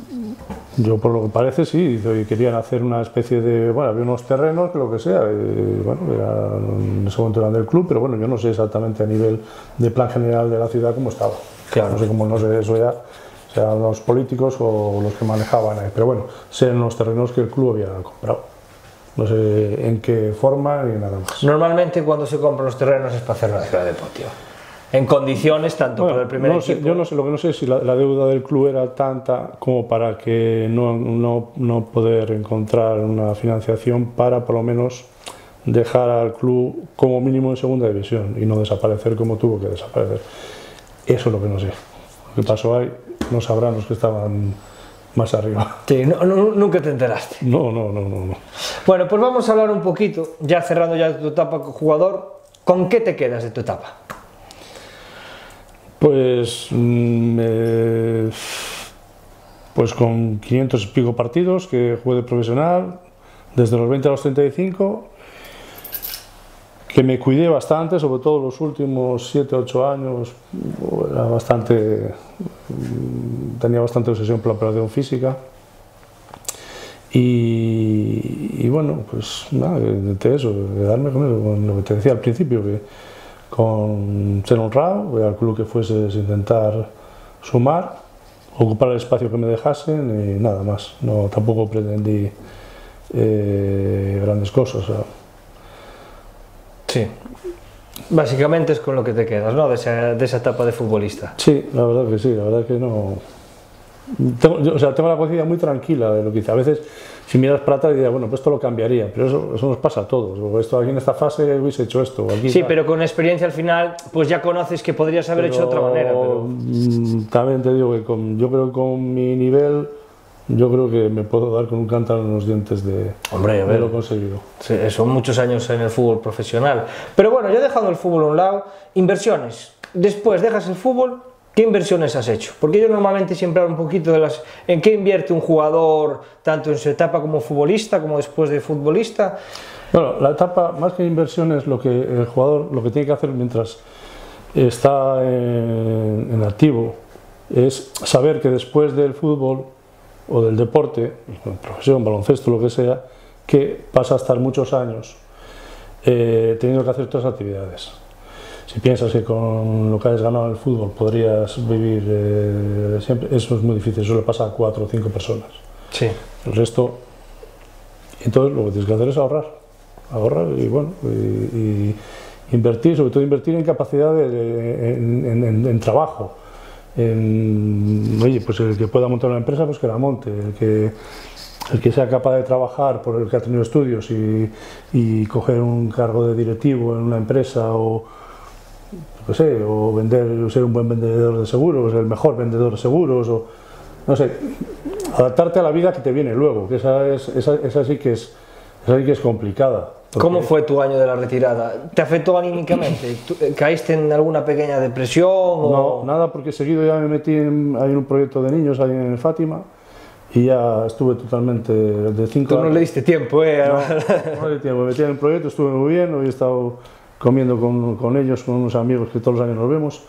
yo, por lo que parece, sí, y querían hacer una especie de, bueno, había unos terrenos, que lo que sea, y, bueno, era, en ese momento eran del club, pero bueno, yo no sé exactamente a nivel de plan general de la ciudad cómo estaba. Claro. No sé cómo, no sé, eso ya, sean los políticos o los que manejaban ahí, pero bueno, sean los terrenos que el club había comprado. No sé en qué forma ni nada más. Normalmente cuando se compran los terrenos es para hacer una ciudad deportiva. En condiciones, tanto Bueno, para el primer no sé, equipo... yo no sé, lo que no sé es si la, la deuda del club era tanta como para que no, no, no poder encontrar una financiación para por lo menos dejar al club como mínimo en segunda división y no desaparecer como tuvo que desaparecer. Eso es lo que no sé. Lo que pasó ahí no sabrán los que estaban más arriba. Sí, no- no- nunca te enteraste. No, no, no, no, no. Bueno, pues vamos a hablar un poquito, ya cerrando ya tu etapa como jugador, ¿con qué te quedas de tu etapa? Pues, mm, eh, pues con quinientos y pico partidos que jugué de profesional, desde los veinte a los treinta y cinco, que me cuidé bastante, sobre todo los últimos siete ocho años, era bastante, mm, tenía bastante obsesión por la operación física, Y, y bueno, pues nada, intenté eso, quedarme con eso, con lo que te decía al principio, que con ser honrado, voy al club que fuese, intentar sumar, ocupar el espacio que me dejasen y nada más. No, tampoco pretendí eh, grandes cosas. O sea. Sí. Básicamente es con lo que te quedas, ¿no? De esa, de esa etapa de futbolista. Sí, la verdad que sí, la verdad que no... Tengo, yo, o sea, tengo la conciencia muy tranquila de lo que hice. A veces, si miras para atrás, diría, bueno, pues esto lo cambiaría, pero eso, eso nos pasa a todos. O esto aquí en esta fase hubiese hecho esto. O aquí, sí, tal. Pero con experiencia al final, pues ya conoces que podrías haber pero, hecho de otra manera. Pero... También te digo que con, yo creo que con mi nivel, yo creo que me puedo dar con un cántaro en los dientes de, Hombre, a ver, de lo conseguido. Sí, son muchos años en el fútbol profesional. Pero bueno, ya dejando el fútbol a un lado, inversiones. Después dejas el fútbol. ¿Qué inversiones has hecho? Porque yo normalmente siempre hablo un poquito de las... ¿En qué invierte un jugador, tanto en su etapa como futbolista, como después de futbolista? Bueno, la etapa, más que inversiones, lo que el jugador lo que tiene que hacer mientras está en, en activo es saber que después del fútbol o del deporte, profesión, baloncesto, lo que sea, que pasa a estar muchos años eh, teniendo que hacer otras actividades. Si piensas que con lo que has ganado en el fútbol podrías vivir eh, siempre, eso es muy difícil, eso le pasa a cuatro o cinco personas. Sí. El resto, entonces lo que tienes que hacer es ahorrar, ahorrar y bueno, y, y invertir, sobre todo invertir en capacidad de, de, en, en, en trabajo. En, oye, pues el que pueda montar una empresa, pues que la monte, el que, el que sea capaz de trabajar por el que ha tenido estudios y, y coger un cargo de directivo en una empresa o no sé, o vender, ser un buen vendedor de seguros, el mejor vendedor de seguros, o no sé, adaptarte a la vida que te viene luego, que esa, es, esa, esa, sí, que es, esa sí que es complicada. Porque... ¿Cómo fue tu año de la retirada? ¿Te afectó anímicamente? ¿Caíste en alguna pequeña depresión? O... No, nada, porque seguido ya me metí en, hay un proyecto de niños ahí en Fátima y ya estuve totalmente de cinco Tú no le diste tiempo, ¿eh? No, no le di tiempo, me metí en el proyecto, estuve muy bien, hoy he estado comiendo con, con ellos, con unos amigos que todos los años nos vemos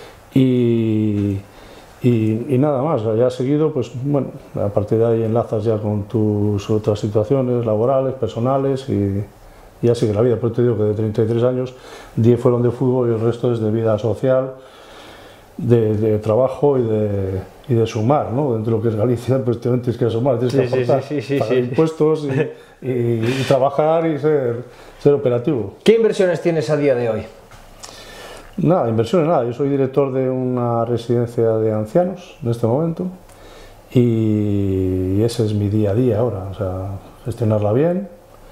y, y, y nada más, ya seguido, pues bueno, a partir de ahí enlazas ya con tus otras situaciones laborales, personales y, y ya sigue la vida. Pero te digo que de treinta y tres años, diez fueron de fútbol y el resto es de vida social, de, de trabajo y de, y de sumar, ¿no? Dentro de lo que es Galicia, pues tienes que sumar, tienes que sí, aportar, sí, sí, sí, pagar sí. impuestos y, y, y trabajar y ser, ser operativo. ¿Qué inversiones tienes a día de hoy? Nada, inversiones nada. Yo soy director de una residencia de ancianos en este momento y ese es mi día a día ahora, o sea, gestionarla bien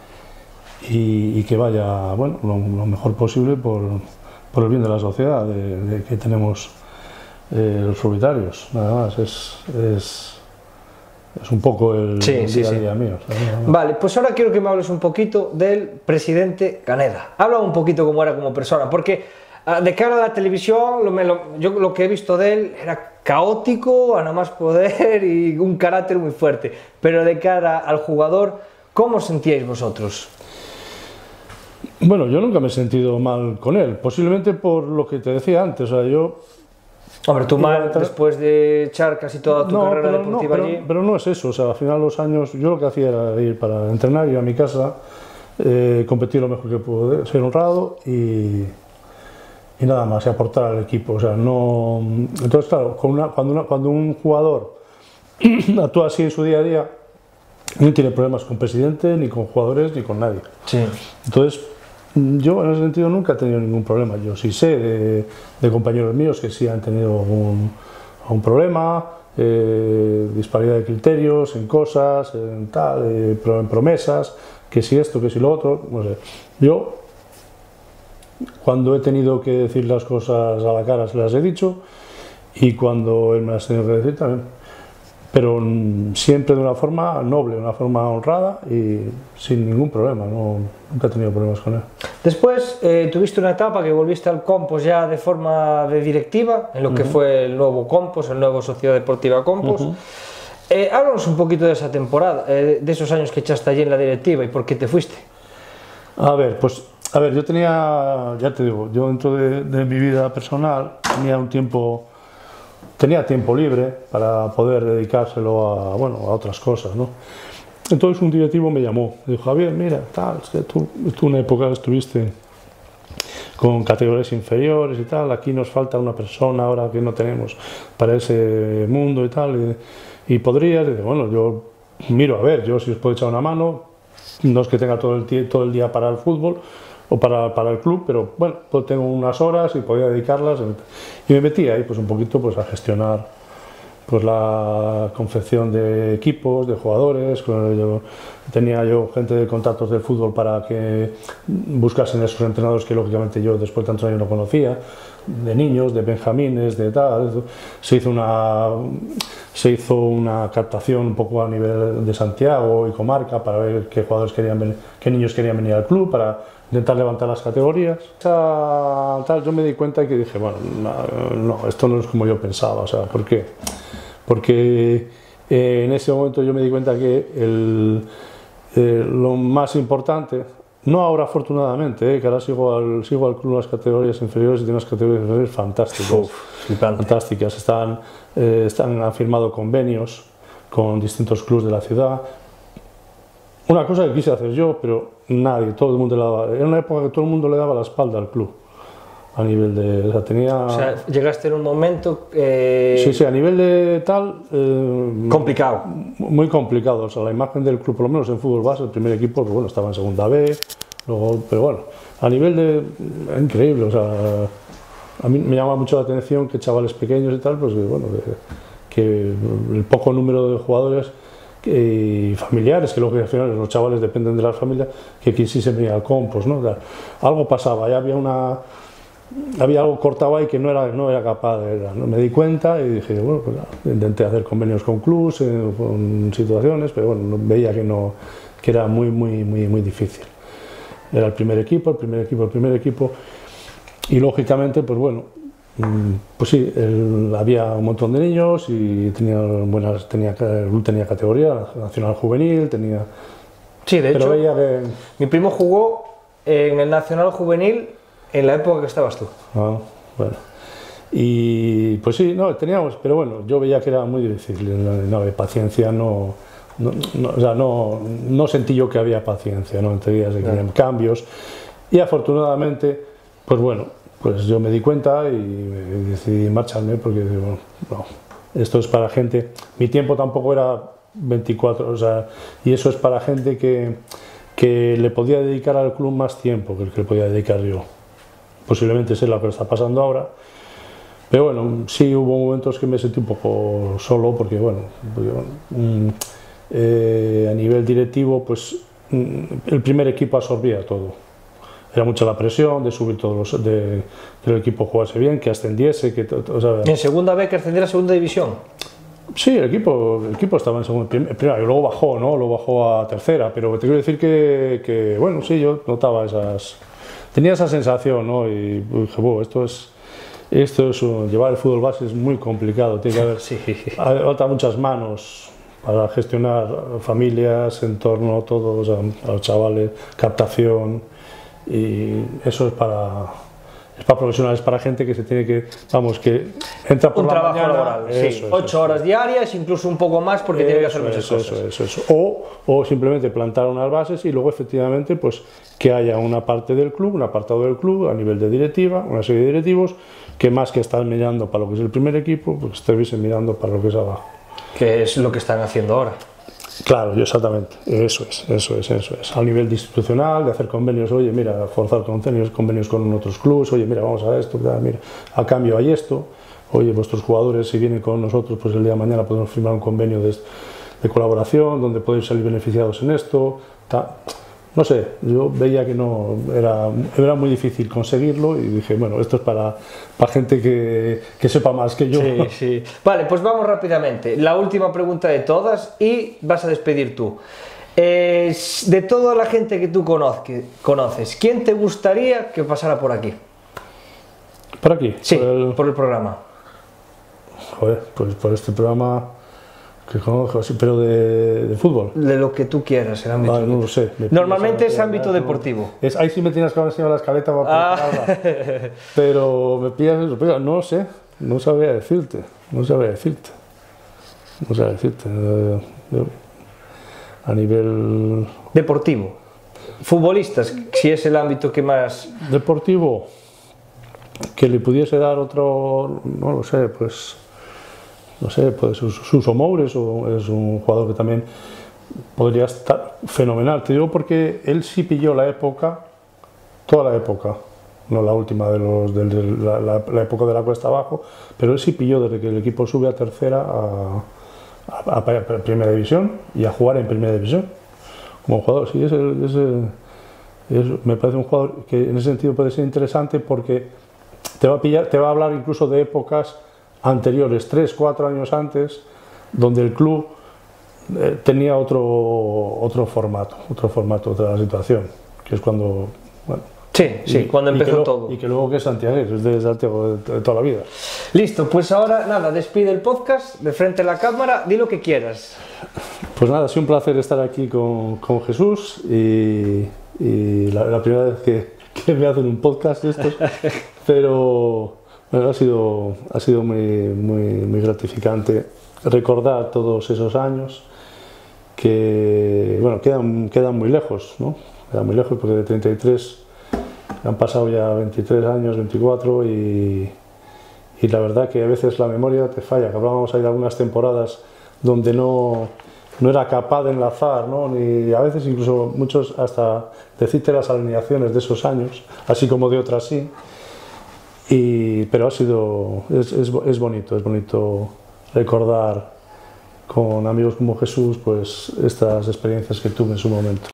y, y que vaya, bueno, lo, lo mejor posible por, por el bien de la sociedad, de, de que tenemos eh, los propietarios, nada más, es, es, es un poco el, sí, el sí, día a sí. día mío. ¿Sabes? Vale, pues ahora quiero que me hables un poquito del presidente Caneda. Habla un poquito cómo era como persona, porque uh, de cara a la televisión, lo, me, lo, yo lo que he visto de él era caótico, a nada más poder y un carácter muy fuerte, pero de cara al jugador, ¿cómo os sentíais vosotros? Bueno, yo nunca me he sentido mal con él, posiblemente por lo que te decía antes, o sea, yo... Hombre, tú mal, después de echar casi toda tu no, carrera pero, deportiva no, allí... pero, pero no es eso, o sea, al final los años, yo lo que hacía era ir para entrenar, ir a mi casa, eh, competir lo mejor que puedo, ser honrado y, y nada más, y aportar al equipo, o sea, no... Entonces, claro, con una, cuando, una, cuando un jugador actúa así en su día a día, no tiene problemas con presidente, ni con jugadores, ni con nadie. Sí. Entonces, yo en ese sentido nunca he tenido ningún problema. Yo sí sé de, de compañeros míos que sí han tenido un, un problema, eh, disparidad de criterios en cosas, en tal, eh, en promesas, que si esto, que si lo otro, no sé. Yo, cuando he tenido que decir las cosas a la cara, se las he dicho, y cuando él me las ha tenido que decir también. Pero siempre de una forma noble, de una forma honrada y sin ningún problema, no, nunca he tenido problemas con él. Después eh, tuviste una etapa que volviste al Compos ya de forma de directiva, en lo que uh-huh. fue el nuevo Compos, el nuevo Sociedad Deportiva Compos. Uh-huh. eh, háblanos un poquito de esa temporada, eh, de esos años que echaste allí en la directiva y por qué te fuiste. A ver, pues, a ver, yo tenía, ya te digo, yo dentro de, de mi vida personal tenía un tiempo... Tenía tiempo libre para poder dedicárselo a, bueno, a otras cosas, ¿no? entonces un directivo me llamó, me dijo, Javier, mira, tal, es que tú, tú una época estuviste con categorías inferiores y tal, aquí nos falta una persona ahora que no tenemos para ese mundo y tal, y, y podrías, y digo, bueno, yo miro a ver, yo si os puedo echar una mano, no es que tenga todo el, todo el día para el fútbol o para, para el club, pero bueno, pues tengo unas horas y podía dedicarlas, y me metí ahí pues un poquito pues a gestionar pues la confección de equipos, de jugadores. Yo, tenía yo gente de contactos del fútbol para que buscasen esos entrenadores que lógicamente yo después de tantos años no conocía, de niños, de benjamines, de tal. Se hizo una, se hizo una captación un poco a nivel de Santiago y comarca para ver qué jugadores querían venir, qué niños querían venir al club, para intentar levantar las categorías. Esa, tal, yo me di cuenta y que dije, bueno, no, no, esto no es como yo pensaba, o sea, ¿por qué? Porque eh, en ese momento yo me di cuenta que el, eh, lo más importante, no ahora afortunadamente, eh, que ahora sigo al, sigo al club en las categorías inferiores y tiene unas categorías inferiores fantásticas, Uf, fantásticas. Están, eh, están, han firmado convenios con distintos clubes de la ciudad. Una cosa que quise hacer yo, pero nadie, todo el mundo le daba, era una época que todo el mundo le daba la espalda al club. A nivel de, o sea, tenía... O sea, llegaste en un momento... Eh... Sí, sí, a nivel de tal... Eh, complicado. Muy complicado, o sea, la imagen del club, por lo menos en fútbol base, el primer equipo, pues bueno, estaba en segunda B, luego, pero bueno, a nivel de... increíble, o sea, a mí me llama mucho la atención que chavales pequeños y tal, pues bueno, que, que el poco número de jugadores y familiares, que luego al final los chavales dependen de las familias, que quisiesen venir al compost, ¿no? O sea, algo pasaba, ya había una... había algo cortado ahí que no era, no era capaz de dar, ¿no? Me di cuenta y dije, bueno, pues intenté hacer convenios con clubs, eh, con situaciones, pero bueno, veía que, no, que era muy, muy, muy, muy difícil. Era el primer equipo, el primer equipo, el primer equipo, y lógicamente, pues bueno, pues sí, el, había un montón de niños y tenía buenas, tenía, tenía categoría, nacional juvenil, tenía... Sí, de pero hecho, veía que... mi primo jugó en el nacional juvenil en la época que estabas tú. Ah, bueno. Y pues sí, no, teníamos, pero bueno, yo veía que era muy difícil, no, no había paciencia, no, no, no, o sea, no, no sentí yo que había paciencia, ¿no? Entendías que querían cambios, y afortunadamente, pues bueno, pues yo me di cuenta y decidí marcharme porque bueno, no, esto es para gente, mi tiempo tampoco era veinticuatro, o sea, y eso es para gente que, que le podía dedicar al club más tiempo que el que le podía dedicar yo. Posiblemente sea lo que está pasando ahora, pero bueno, sí hubo momentos que me sentí un poco solo porque bueno, porque, bueno mm, eh, a nivel directivo pues mm, el primer equipo absorbía todo, era mucha la presión de subir todos los, de que el equipo jugase bien, que ascendiese, que o sea, en segunda B que ascendiera a segunda división. Sí, el equipo, el equipo estaba en segunda, primera, y luego bajó, ¿no? Luego bajó a tercera, pero te quiero decir que, que bueno, sí, yo notaba esas... Tenía esa sensación, ¿no? Y dije, bueno, esto es, esto es un, llevar el fútbol base es muy complicado, tiene que haber sí. falta muchas manos para gestionar familias, entorno, todo, o sea, a los chavales, captación, y eso es para, es para profesionales, para gente que se tiene que, vamos, que entra por un la trabajo mañana, laboral, sí, eso, ocho eso, horas diarias, incluso un poco más porque eso, tiene que hacer muchas eso, cosas. Eso, eso, eso. O, o simplemente plantar unas bases y luego efectivamente pues que haya una parte del club, un apartado del club a nivel de directiva, una serie de directivos que más que estar mirando para lo que es el primer equipo, pues estuviesen mirando para lo que es abajo. Que es lo que están haciendo ahora. Claro, yo exactamente, eso es, eso es, eso es. A nivel institucional, de hacer convenios, oye, mira, forzar convenios, convenios con otros clubes, oye, mira, vamos a esto, mira, a cambio hay esto, oye, vuestros jugadores si vienen con nosotros, pues el día de mañana podemos firmar un convenio de, de colaboración, donde podéis salir beneficiados en esto, ta. No sé, yo veía que no era, era muy difícil conseguirlo y dije, bueno, esto es para, para gente que, que sepa más que yo. Sí, sí. Vale, pues vamos rápidamente. La última pregunta de todas y vas a despedir tú. Eh, de toda la gente que tú conozque, conoces, ¿quién te gustaría que pasara por aquí? ¿Por aquí? Sí, por el, por el programa. Joder, pues por este programa... que conozco, sí, pero de, de fútbol. De lo que tú quieras, el ámbito. Vale, no lo sé. Normalmente es ámbito deportivo. Es, ahí sí me tienes que haber enseñado la escaleta para ah. Pero me pillas eso, pero no lo sé, no sabría decirte, no sabría decirte, no sabría decirte. a nivel deportivo. Futbolistas, si es el ámbito que más... Deportivo, que le pudiese dar otro, no lo sé, pues, no sé, pues Suso Moures es un jugador que también podría estar fenomenal. Te digo porque él sí pilló la época, toda la época, no la última de los, de la, la, la época de la cuesta abajo, pero él sí pilló desde que el equipo sube a tercera a, a, a primera división y a jugar en primera división como jugador. Sí, es el, es el, es, me parece un jugador que en ese sentido puede ser interesante porque te va a pillar, te va a hablar incluso de épocas anteriores, tres, cuatro años antes, donde el club eh, tenía otro, otro formato, otro formato, otra situación, que es cuando, bueno, sí, sí, y, cuando empezó y luego, todo. Y que luego que es Santiago, es de Santiago de, de toda la vida. Listo, pues ahora nada, despide el podcast, de frente a la cámara, di lo que quieras. Pues nada, ha sido un placer estar aquí con, con Jesús y, y la, la primera vez que, que me hacen un podcast de estos, pero bueno, ha sido, ha sido muy, muy, muy gratificante recordar todos esos años que, bueno, quedan, quedan muy lejos, ¿no? Quedan muy lejos porque de treinta y tres han pasado ya veintitrés años, veinticuatro y, y la verdad que a veces la memoria te falla, que hablábamos ahí de algunas temporadas donde no, no era capaz de enlazar, ¿no? Ni a veces incluso muchos hasta decirte las alineaciones de esos años, así como de otras sí, y, pero ha sido, es, es, es bonito, es bonito recordar con amigos como Jesús pues estas experiencias que tuve en su momento.